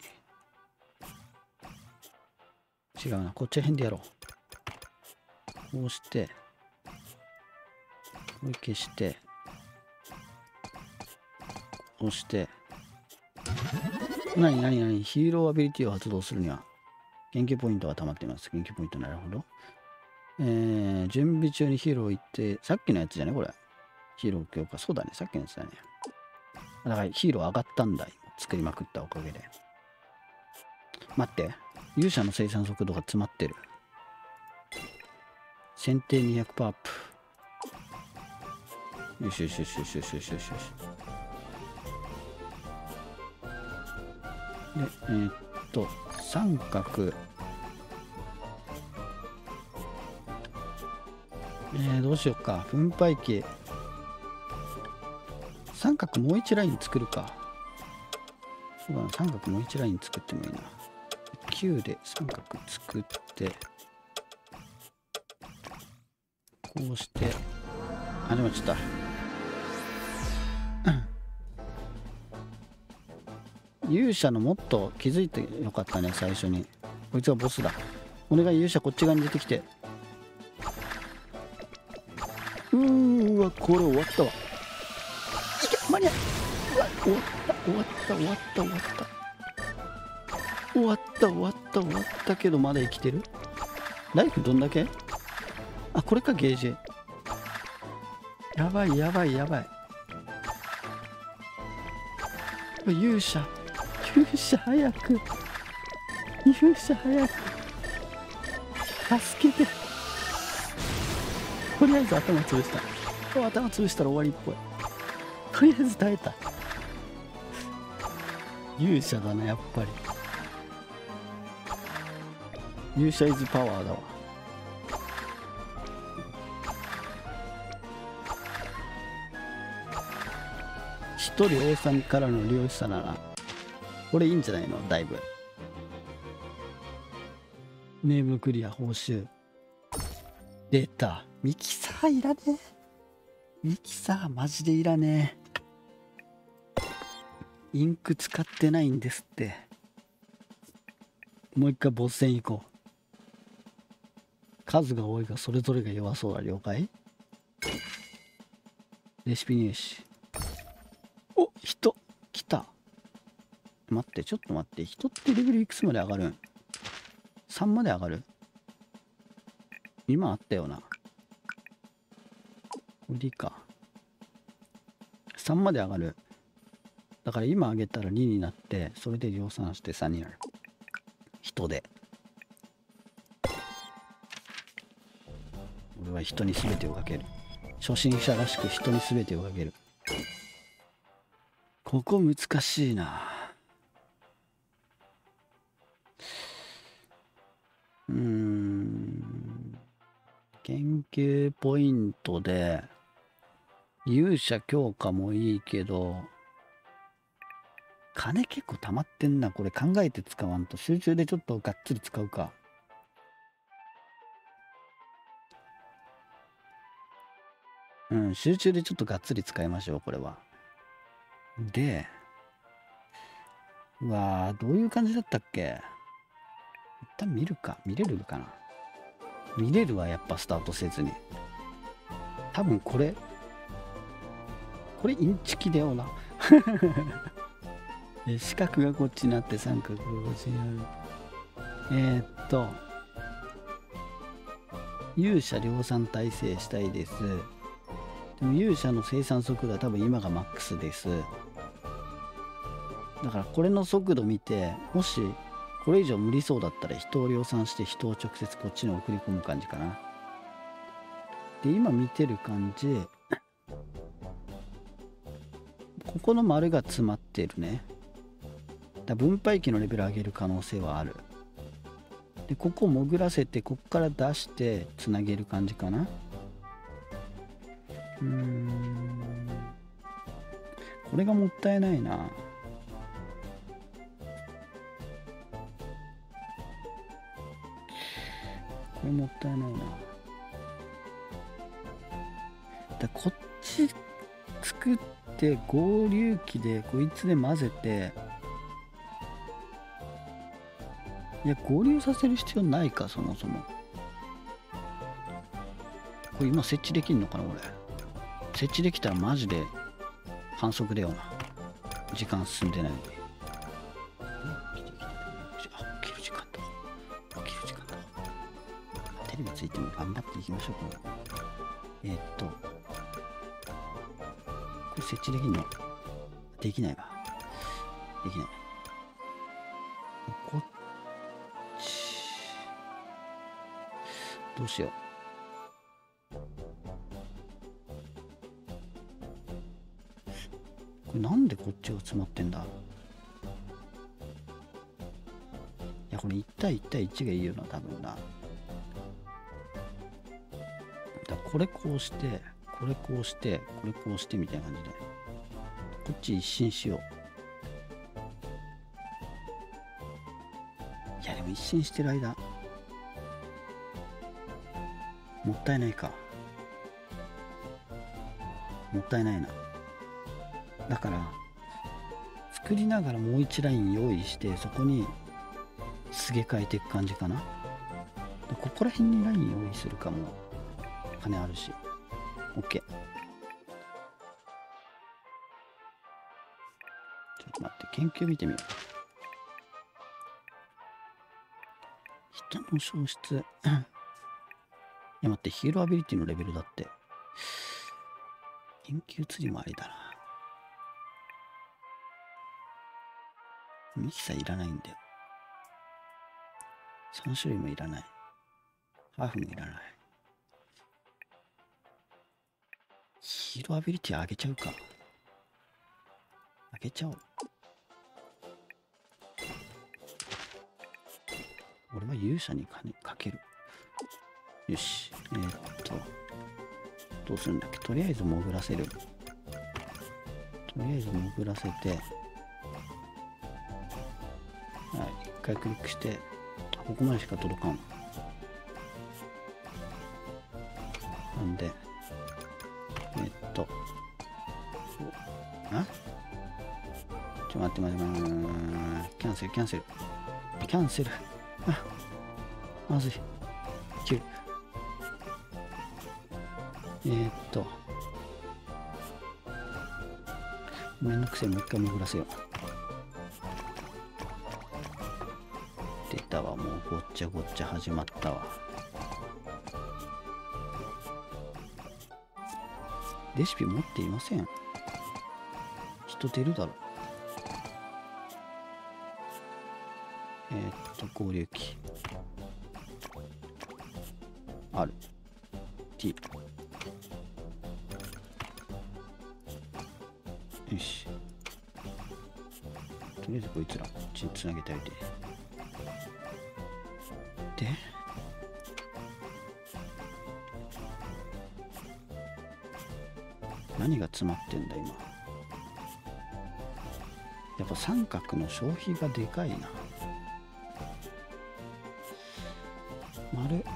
Speaker 1: 違うな。こっちら辺でやろう。こうして、これ消して、こうして、なになになにヒーローアビリティを発動するには、研究ポイントが溜まっています。研究ポイント、なるほど。えー、準備中にヒーロー行って、さっきのやつじゃねこれ。ヒーロー強化。そうだね。さっきのやつだね。だからヒーロー上がったんだ。今作りまくったおかげで。待って。勇者の生産速度が詰まってる。選定 にひゃくパーセント アップ。よしよしよしよしよしよしよしよし。で、えー、っと、三角。えー、どうしようか。分配器。三角もう一ライン作るか。そうだな、三角もう一ライン作ってもいいな。きゅうで三角作って、こうして、あ、でもちょっと。勇者のもっと気づいてよかったね、最初に。こいつがボスだ。お願い、勇者こっち側に出てきて。うーわ、これ終わったわ。間に合う。うわ、終わった終わった終わった終わった終わった終わった終わったけどまだ生きてる。ライフどんだけ。あ、これかゲージ。やばいやばいやばい。勇者勇者早く勇者早く助けて。とりあえず頭潰した。頭潰したら終わりっぽい。とりあえず耐えた。勇者だなやっぱり。勇者イズパワーだわ。一人王さんからの利用者ならこれいいんじゃないの。だいぶネームクリア報酬出た。ミキサーいらねえ。ミキサーマジでいらねえ。インク使ってないんですって。もう一回ボス戦行こう。数が多いがそれぞれが弱そうだ。了解。レシピ入手。お、人来た。待って、ちょっと待って。人ってレベルいくつまで上がるん？ さん まで上がる。今あったよな。これでいいか。さんまで上がる。だから今上げたらにになって、それで量産してさんになる。人で。俺は人に全てをかける。初心者らしく人に全てをかける。ここ難しいな。うーん。研究ポイントで、勇者強化もいいけど、金結構溜まってんな。これ考えて使わんと。集中でちょっとがっつり使うか。うん、集中でちょっとがっつり使いましょう、これは。で、うわー、どういう感じだったっけ。一旦見るか。見れるかな。見れるわ、やっぱスタートせずに。多分これ、これインチキだよな。四角がこっちになって三角がこっちになる。えー、っと勇者量産体制したいです。でも勇者の生産速度は多分今がマックスです。だからこれの速度見て、もしこれ以上無理そうだったら人を量産して人を直接こっちに送り込む感じかな。 で今見てる感じ、ここの丸が詰まってるね。だ分配器のレベル上げる可能性はある。でここ潜らせて、ここから出してつなげる感じかな。うーん、これがもったいないな。これもったいないな。だこっち作って合流機でこいつで混ぜて、いや合流させる必要ないか、そもそも。これ今設置できんのかな。これ設置できたらマジで反則だよな。時間進んでないのに。あ、起きる時間だ。起きる時間だ。テレビついても頑張っていきましょう。これえー、っとこれ設置できんの？できないわ。できない。こっちどうしよう。これなんでこっちが詰まってんだ。いやこれいち対いち対いちがいいよな、多分な。だこれこうして、これこうして、これこうしてみたいな感じで、こっち一新しよう。いやでも一新してる間もったいないか。もったいないな。だから作りながらもう一ライン用意して、そこにすげ替えていく感じかな。ここら辺にライン用意するかも。金あるし OK。 ちょっと待って、研究見てみよう。人の消失いや待って、ヒーローアビリティのレベルだって。研究釣りもありだな。ミキサーいらないんだよ。さん種類もいらない。ハーフもいらない。ヒーローアビリティ上げちゃうか。上げちゃおう。俺は勇者に金かける。よし。えー、っと、どうするんだっけ。とりあえず潜らせる。とりあえず潜らせて、はい、一回クリックして、ここまでしか届かん。なんで、えー、っと、あちょ、待って待って待って、キャンセル、キャンセル。キャンセル。あ、まずい。切る。えー、っと、めんどくせえ、もう一回潜らせよう。出たわ、もうごっちゃごっちゃ始まったわ。レシピ持っていません。人出るだろ。えー、っと、合流機。ある。T。よし。とりあえずこいつら、こっちにつなげておいて。で、何が詰まってんだ今。やっぱ三角の消費がでかいな。丸。う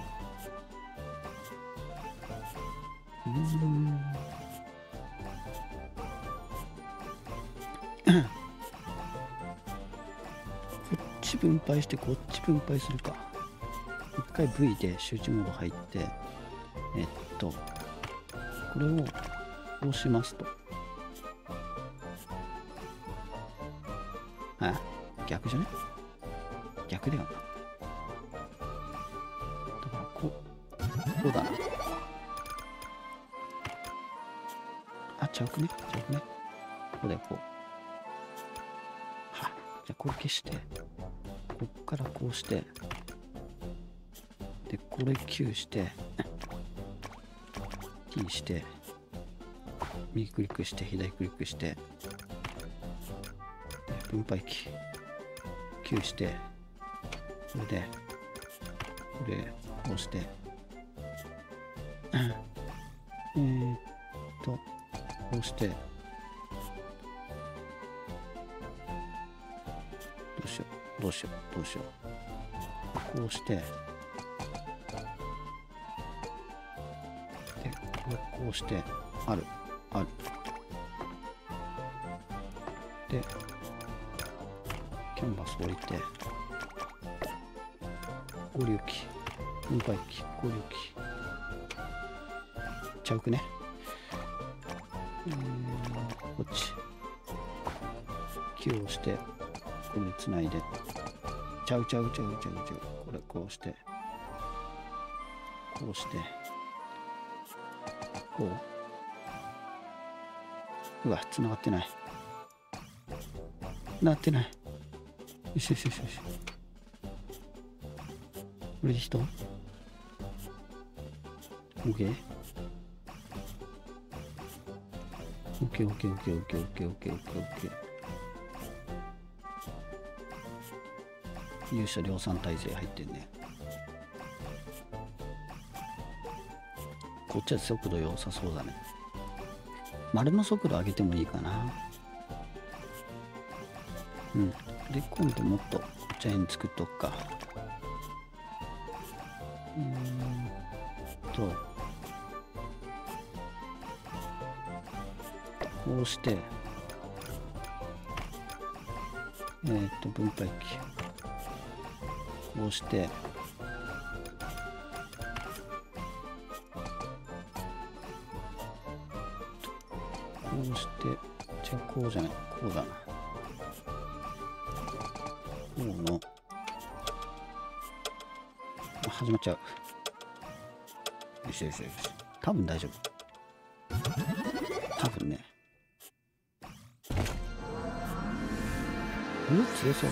Speaker 1: ーんこっち分配してこっち分配するか。一回 V で集中モード入って、えっとこれをこうしますと、あ、逆じゃね。逆だよな。だからこうこうだな。あ、ちゃうくね、ちゃうくね。ここでこう、はい。じゃあこれ消して、こっからこうして、でこれきゅうして、 T して右クリックして左クリックして分配器 Q してこれでこれこうしてえーっとこうしてどうしようどうしようどうしようこうしてでこれこうしてあるあるでキャンバス置いて合流機分配器合流機ちゃうくねえー、こっち Q を押してこれでつないでちゃうちゃうちゃうちゃうちゃうこれこうしてこうしてこううわつながってないなってないよしよしよしよしこれで人 OK OK OK OK OK OK OK OK OK 勇者量産体制入ってんね。こっちは速度良さそうだね。丸の速度上げてもいいかな。うん。で今度もっとチャイン作っとくか。うーんとこうしてえー、っと分配器こうしてこうしてじゃあこうじゃないこうだなこうのあ始まっちゃう。よしよしよし多分大丈夫多分ね。うん強そう。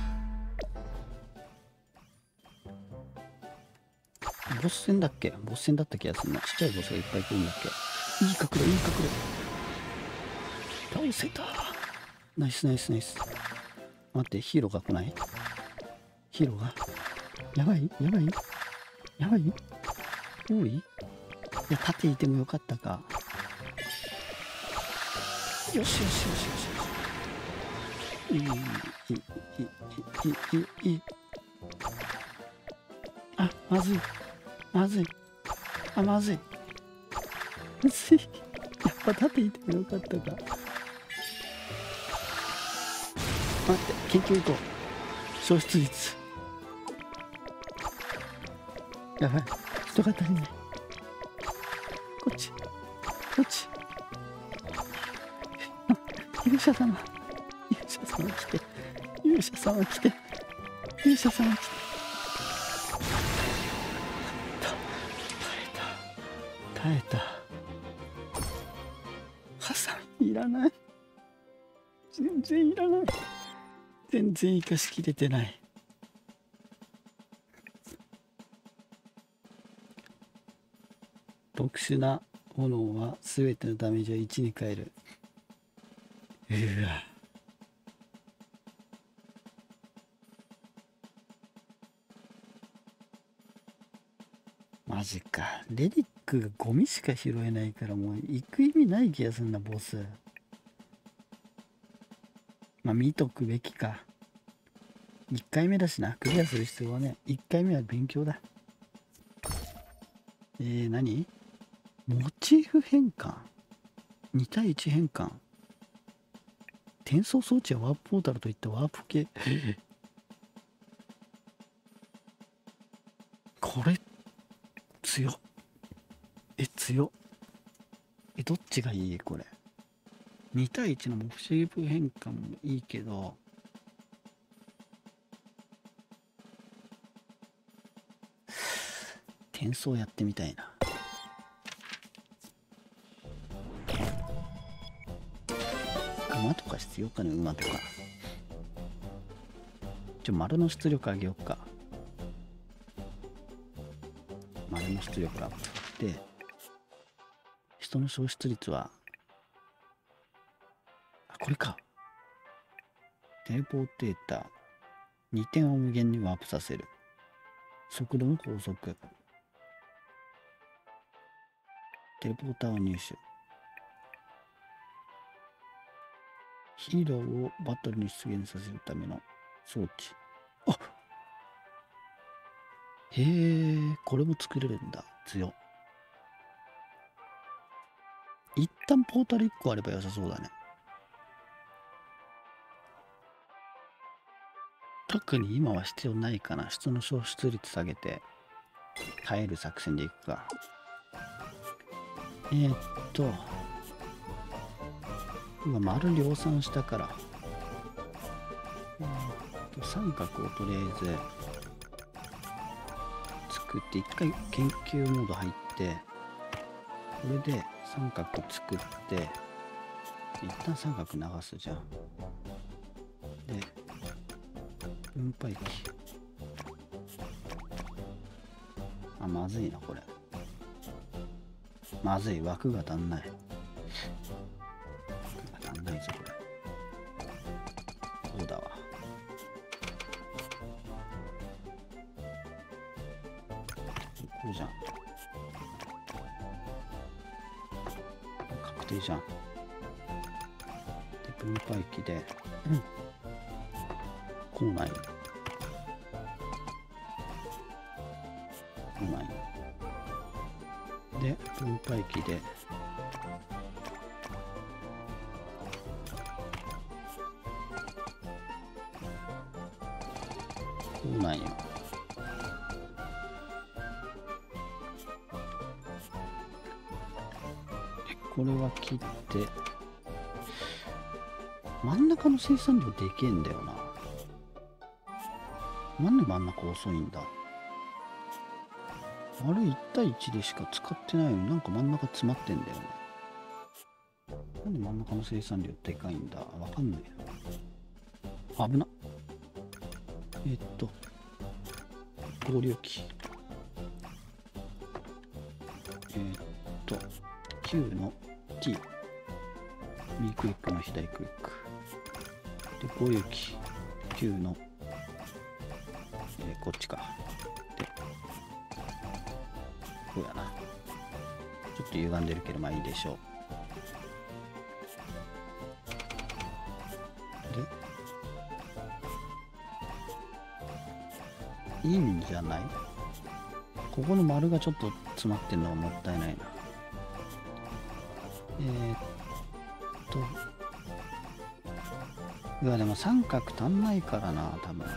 Speaker 1: ボス戦だっけボス戦だった気がするな。ちっちゃいボスがいっぱい来るんだっけ。いい角度いい角度倒せた。ナイスナイスナイス。待ってヒーローが来ない。ヒーローがやばいやばいやばい多い。いや縦いてもよかったか。よしよしよしよし。いいいいいいいいいい。あまずいまずいあまずいまずい。やっぱ縦いてもよかったか。待って研究行こう。消失率やばい人が足りない。こっちこっち勇者様勇者様来て勇者様来て勇者様来て耐えたハサミいらない。全然いらない。全然生かしきれてない。特殊な炎は全てのダメージをいちに変える。うわマジか。レリックがゴミしか拾えないからもう行く意味ない気がするなボス。まあ見とくべきか。いっかいめだしな。クリアする必要はね。いっかいめは勉強だ。えー、何モチーフ変換に対いち変換。転送装置やワープポータルといったワープ系これ強っ。え強っ。えどっちがいいこれ。に対いちのモチーフ変換もいいけど転送やってみたいな。馬とか必要かね。馬とかちょ丸の出力上げようか。丸の出力アップで人の消失率は、あ、これか。テレポーテーター。にてんを無限にワープさせる。速度の高速。テレポーターを入手。ヒーローをバトルに出現させるための装置。あ、へえ、これも作れるんだ。強。一旦ポータルいっこあれば良さそうだね。特に今は必要ないかな。人の消失率下げて耐える作戦でいくか。えー、っと今丸量産したから、えー、っと三角をとりあえず作って一回研究モード入って、これで三角作って一旦三角流すじゃん。で分配器、あ、まずいなこれ。まずい、枠が足んない。枠が足んないぞこれ。そうだわ。こうじゃん。確定じゃん。で分配器で、うん、こうない。こうない。で分配器でこうなんよ。これは切って真ん中の生産量でけえんだよな。なんで真ん中遅いんだ。あれいち対いちでしか使ってないのになんか真ん中詰まってんだよね。なんで真ん中の生産量でかいんだ。わかんないな。危な。えー、っと合流機、えー、っと Q の T、 右クリックの左クリックで合流機 Q の、えー、こっちか。でこうやな。ちょっと歪んでるけどまあいいでしょう。でいいんじゃない。ここの丸がちょっと詰まってるのがもったいないな。えー、っといやでも三角足んないからな多分。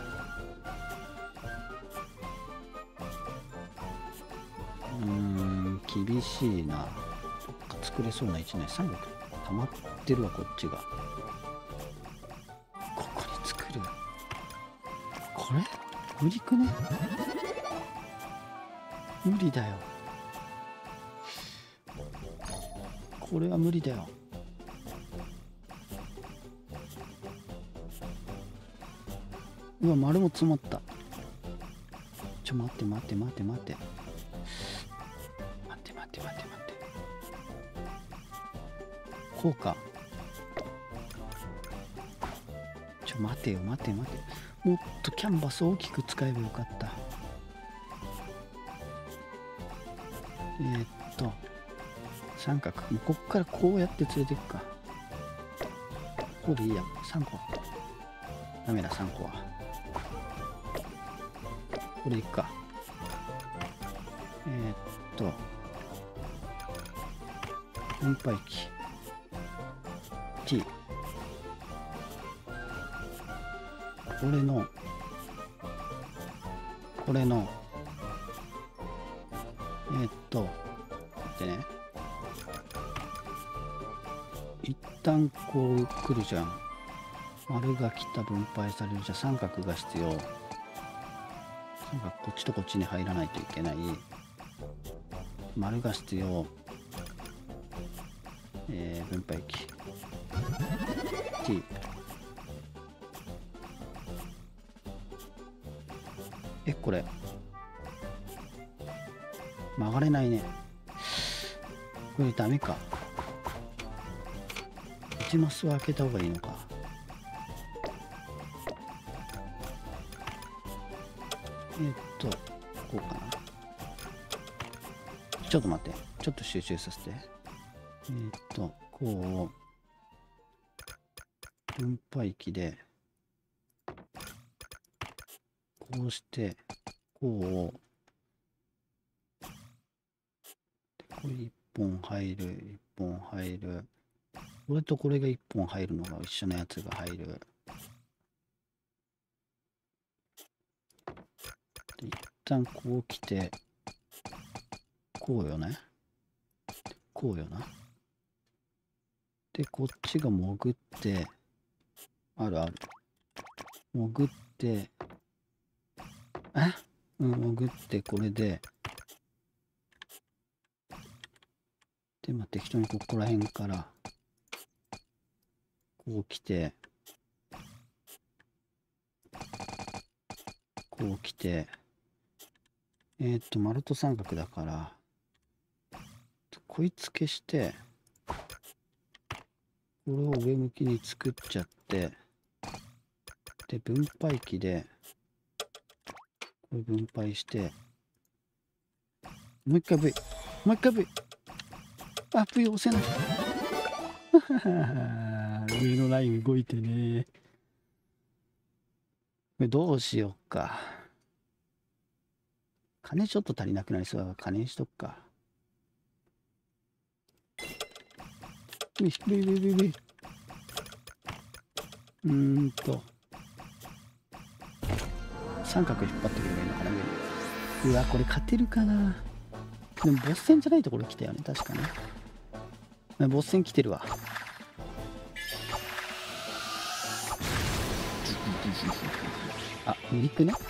Speaker 1: うーん厳しいな。そっか作れそうな位置ね。三角溜まってるわこっちが。ここに作る。これ無理くね。無理だよ。これは無理だよ。うわ丸も詰まった。ちょ待って待って待って待って待って待って待って待って。こうか。ちょ待てよ待て待て。もっとキャンバス大きく使えばよかった。えー、っと三角、もうこっからこうやって連れていくか。こうでいいや。さんこダメだ。さんこはこれいくか。えー、っと分配器 T、 これのこれのえー、っとでね、一旦こう来るじゃん。丸が来た分配されるじゃん。三角が必要。三角こっちとこっちに入らないといけない。丸が必要。えー、分配器 T。 えこれ曲がれないね。 これダメか。いちマスは開けた方がいいのか。えー、っとこうかな。ちょっと待って、ちょっと集中させて。えー、っとこう分配器でこうしてこうこれいっぽん入る、いっぽん入る。これとこれがいっぽん入るのが一緒のやつが入る。で一旦こう来て、こうよね。こうよな。で、こっちが潜って、あるある。潜って、えうん、潜って、これで、で、まあ、適当にここら辺から、こう来て、こう来て、えっと、丸と三角だから、こいつ消して、これを上向きに作っちゃって、で、分配器で、これ分配して、もう一回 V、もう一回 V。あ、V 押せない。上のライン動いてね。これどうしようか。金ちょっと足りなくなりそうだから金にしとくか。ビビビビビ。うーんと。三角引っ張ってくればいいのかな、上に。うわ、これ勝てるかな。でもボス戦じゃないところ来たよね、確かね。ボス戦来てるわ。あ、離陸ね。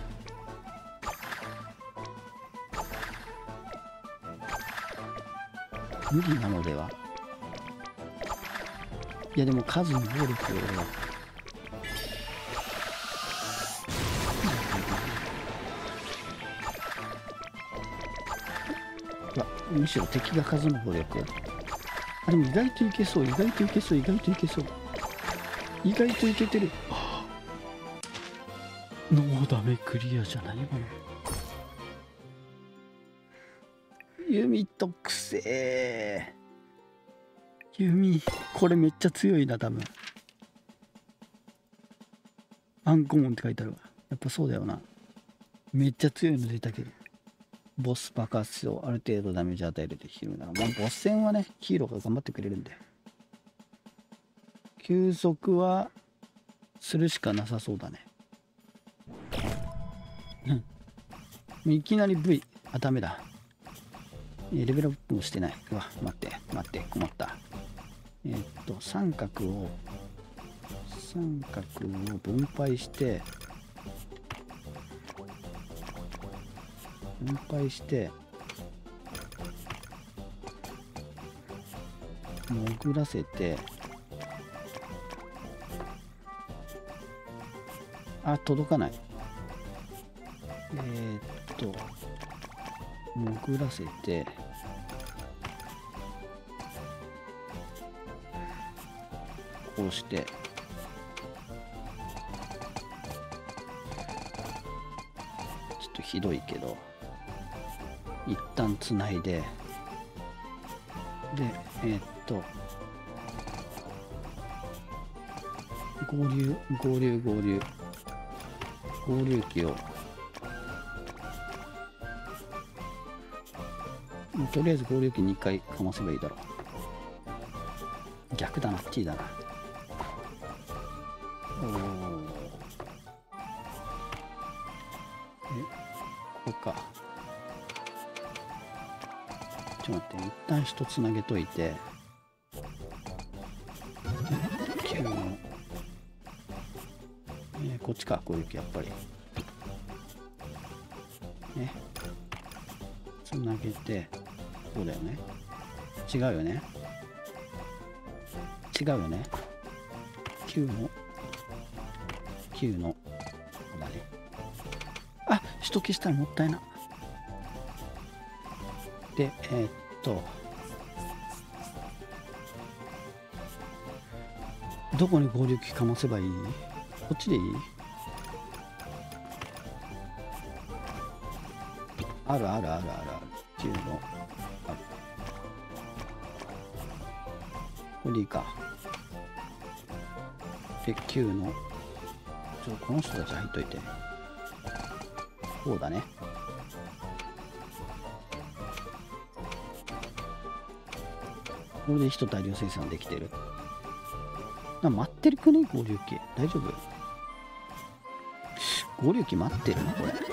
Speaker 1: 無理なのでは。いやでも数の暴力をわ、むしろ敵が数の暴力。あ、でも意外といけそう、意外といけそう、意外といけそう。意外といけてる。ノーダメクリアじゃないもん。弓特性。弓、これめっちゃ強いな、多分。アンコモンって書いてあるわ。やっぱそうだよな。めっちゃ強いの出たけど。ボス爆発症、ある程度ダメージ与えるできるなら、まあ、ボス戦はね、ヒーローが頑張ってくれるんで。休息はするしかなさそうだね。うん。いきなり V。あ、ダメだ。レベルアップもしてない。うわ、待って、待って、困った。えー、っと、三角を、三角を分配して、分配して、潜らせて、あ、届かない。えー、っと、潜らせて、こうして、ちょっとひどいけど、一旦つないで、で、えー、っと、合流、合流、合流、合流機を、とりあえず合流機にかいかませばいいだろう。逆だな、T だな。おー。え、ここか。ちょっと待って、一旦一つ投げといて、きゅうの、えー、こっちか、合流機、やっぱり。ね。つなげて、そうだよね。違うよね。違うよね。きゅうの、きゅうの、そうだね。あ、人消したらもったいな。で、えー、っと、 どこに合流機かませばいい？こっちでいい？あるあるあるあるあるっていうのある。これでいいか。できゅうのちょこの人たち入っといて。こうだね。これで人大量生産できてる。な待ってるくね合流機大丈夫？合流機待ってるなこれ。こ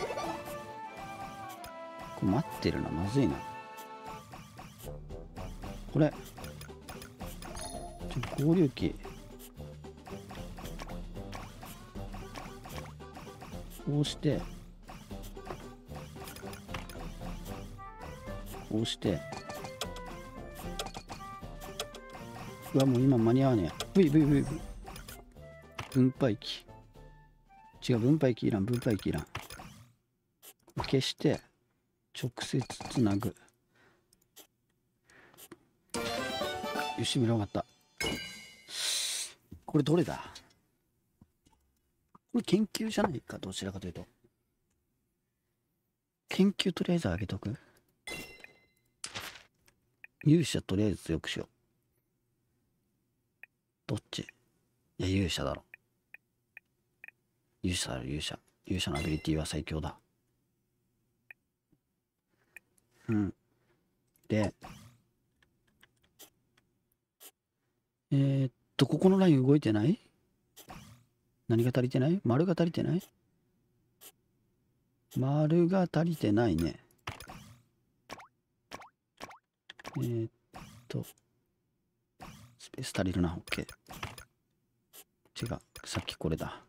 Speaker 1: れ待ってるな、まずいなこれ。ちょ合流機こうしてこうしてうわもう今間に合わねえ。ブイブイブイブイ分配器違う、分配器いらん、分配器いらん。消して直接つなぐ。よし、見ろ、分かった。これどれだ？これ研究じゃないか、どちらかというと。研究とりあえず上げとく。勇者とりあえず強くしよう。どっち？いや、勇者だろ。勇者だろ、勇者。勇者のアビリティは最強だ。うん。で、えー、っと、ここのライン動いてない？何が足りてない？丸が足りてない？丸が足りてないね。えー、っと、スペース足りるな、OK。違う、さっきこれだ。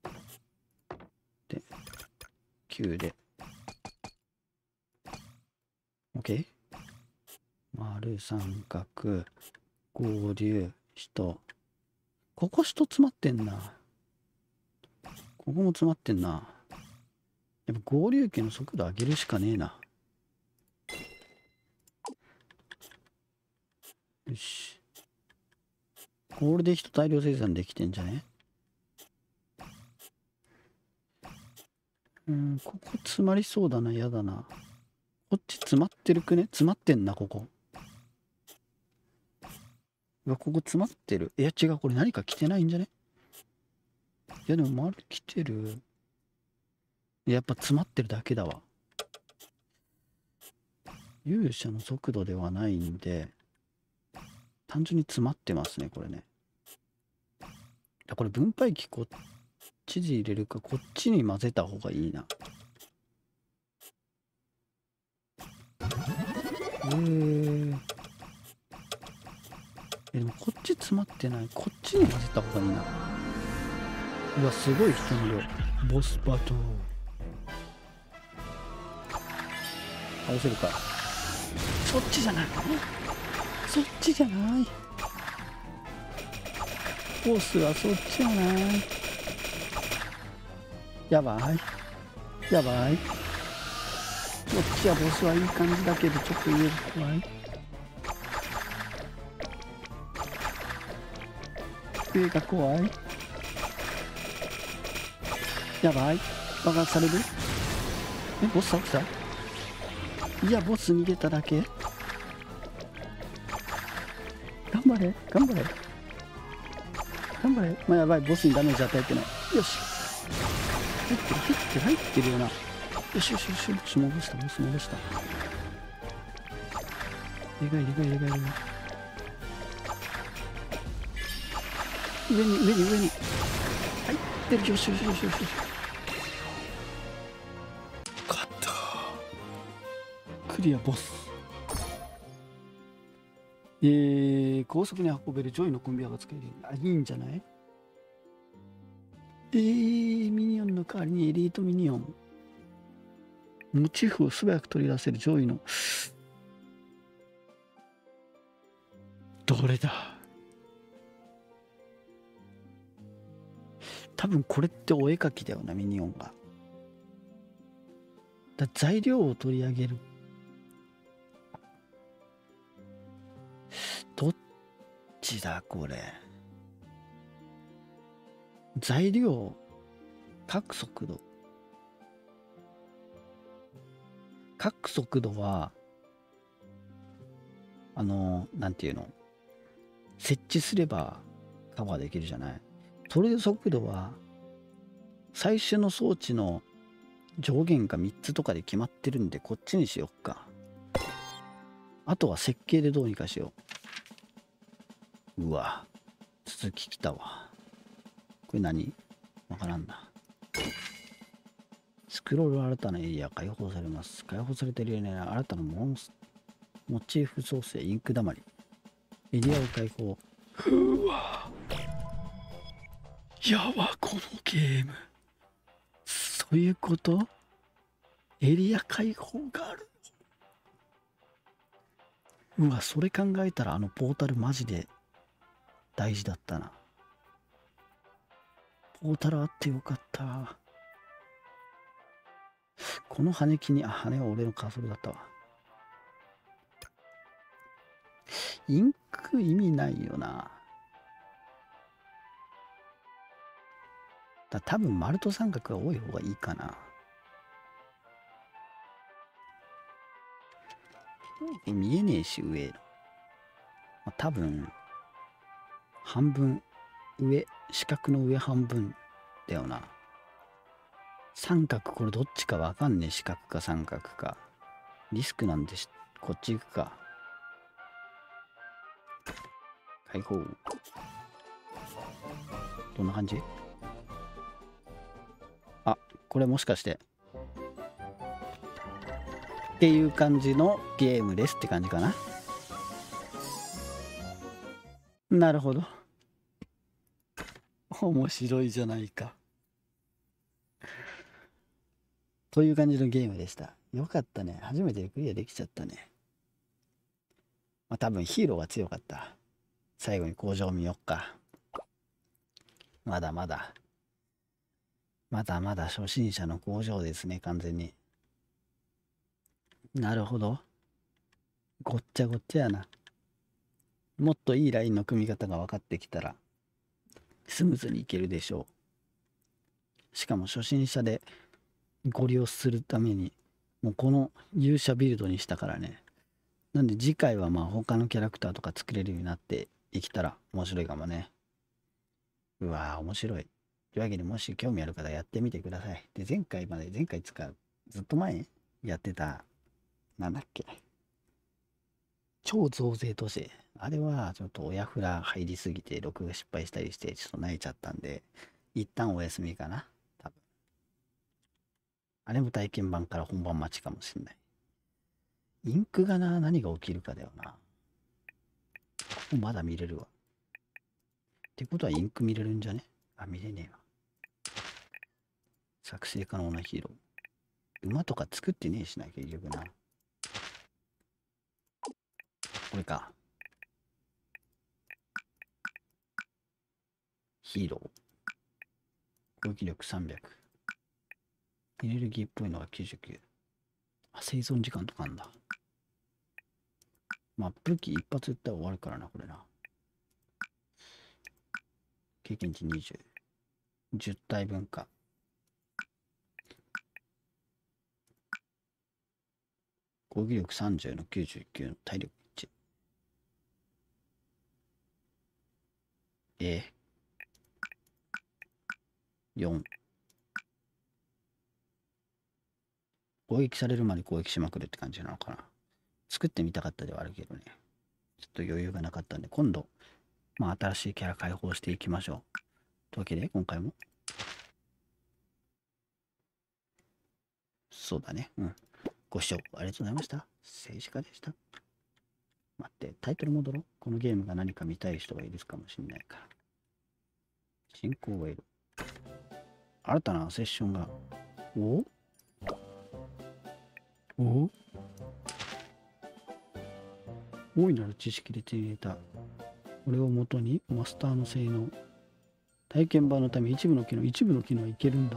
Speaker 1: で、きゅうで、OK。丸、三角、合流、人。ここ人詰まってんな。ここも詰まってんな。やっぱ合流機の速度上げるしかねえな。よし。これで人大量生産できてんじゃね？うん、ここ詰まりそうだな、やだな。こっち詰まってるくね？詰まってんな、ここ。うわ、ここ詰まってる。いや、違う、これ何か来てないんじゃね？いや、でも丸来てる。やっぱ詰まってるだけだわ。勇者の速度ではないんで、単純に詰まってますね、これね。これ分配器こっちで入れるか、こっちに混ぜた方がいいな。えー、えでもこっち詰まってない。こっちに混ぜた方がいいな。うわ、すごい人の量。ボスバトル。倒せるか。そっちじゃない。そっちじゃない。ボスはそっちじゃない。やばい。やばい。こっちはボスはいい感じだけど、ちょっと上が怖い。上が怖い。やばい。爆発される？え、ボス倒した？いや、ボス逃げただけ。頑張れ、頑張れ。頑張れ。まあ、やばい、ボスにダメージ与えてない。よし。入ってる、入ってる、入ってるよな。よしよしよしよし、戻した、ボス戻した。でかい、でかい、でかい、でかい。上に、上に、上に。入ってる、よしよしよしよし。勝った。クリアボス。えー、高速に運べるジョイのコンビアが使える。あ、いいんじゃない？えー、ミニオンの代わりにエリートミニオン。モチーフを素早く取り出せるジョイの。どれだ？多分これってお絵描きだよな、ミニオンが。だ材料を取り上げる。どっちだこれ。 材料、書く速度。書く速度は、あの、なんていうの、設置すればカバーできるじゃない。取る速度は、最初の装置の上限がみっつとかで決まってるんで、こっちにしよっか。あとは設計でどうにかしよう。うわ、続ききたわ。これ何？わからんな。スクロール新たなエリア解放されます。解放されているエリアに新たなモンスモチーフ創生インクだまり。エリアを解放。うわ。やば、このゲーム。そういうこと？エリア解放がある。うわ、それ考えたらあのポータルマジで大事だったな。ポータルあってよかった。この羽木に、あ、羽は俺のカーソルだったわ。インク意味ないよな。だ多分丸と三角が多い方がいいかな。見えねえし、上。まあ、多分、半分、上、四角の上半分だよな。三角、これどっちかわかんねえ。四角か三角か。リスクなんでし、こっち行くか。解放。どんな感じ？あ、これもしかして。っていう感じのゲームですって感じかな。なるほど。面白いじゃないか。という感じのゲームでした。よかったね。初めてクリアできちゃったね。まあ多分ヒーローが強かった。最後に工場見よっか。まだまだ。まだまだ初心者の工場ですね、完全に。なるほど。ごっちゃごっちゃやな。もっといいラインの組み方が分かってきたら、スムーズにいけるでしょう。しかも初心者でご利用するために、もうこの勇者ビルドにしたからね。なんで次回はまあ他のキャラクターとか作れるようになっていきたら面白いかもね。うわー面白い。というわけでもし興味ある方やってみてください。で、前回まで、前回使う、ずっと前やってた、なんだっけ。超増税都市。あれはちょっと親フラ入りすぎて録画失敗したりしてちょっと泣いちゃったんで、一旦お休みかな。多分。あれも体験版から本番待ちかもしんない。インクがな、何が起きるかだよな。まだ見れるわ。ってことはインク見れるんじゃね？あ、見れねえわ。作成可能なヒーロー。馬とか作ってねえしな、結局な。これか。ヒーロー。攻撃力さんびゃく。エネルギーっぽいのがきゅうじゅうきゅう。あ、生存時間とかあんだ。まあ、武器一発撃ったら終わるからな、これな。経験値にじゅう。じゅう体分か。攻撃力さんじゅうのきゅうじゅうきゅうの体力いち。えー、よん。攻撃されるまで攻撃しまくるって感じなのかな。作ってみたかったではあるけどね。ちょっと余裕がなかったんで、今度、まあ、新しいキャラ解放していきましょう。というわけで、今回も。そうだね。うん。ご視聴ありがとうございました。政治家でした。待って、タイトル戻ろう。このゲームが何か見たい人がいるかもしれないから。進行を得る。新たなセッションが。おお大いなる知識で手に入れた。これをもとにマスターの性能。体験版のため一部の機能、一部の機能はいけるんだ。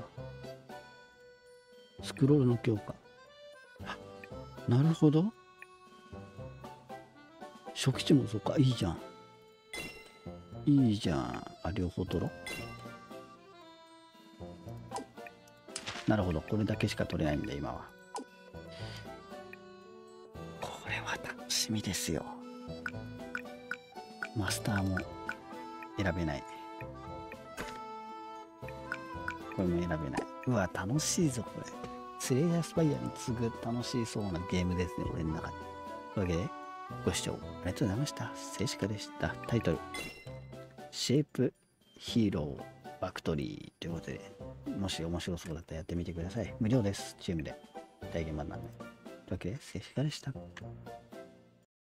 Speaker 1: スクロールの強化。なるほど。初期値もそうか。いいじゃん。いいじゃん。あ、両方取ろう。 なるほど、これだけしか取れないんだ今は。これは楽しみですよ。マスターも選べない。これも選べない。うわ、楽しいぞこれ。スレイヤースパイアに次ぐ楽しそうなゲームですね、俺の中で。というわけで、ご視聴ありがとうございました。静止画でした。タイトル、シェイプヒーローファクトリーということで、もし面白そうだったらやってみてください。無料です。チームで。体験版なんで。というわけで、静止画でした。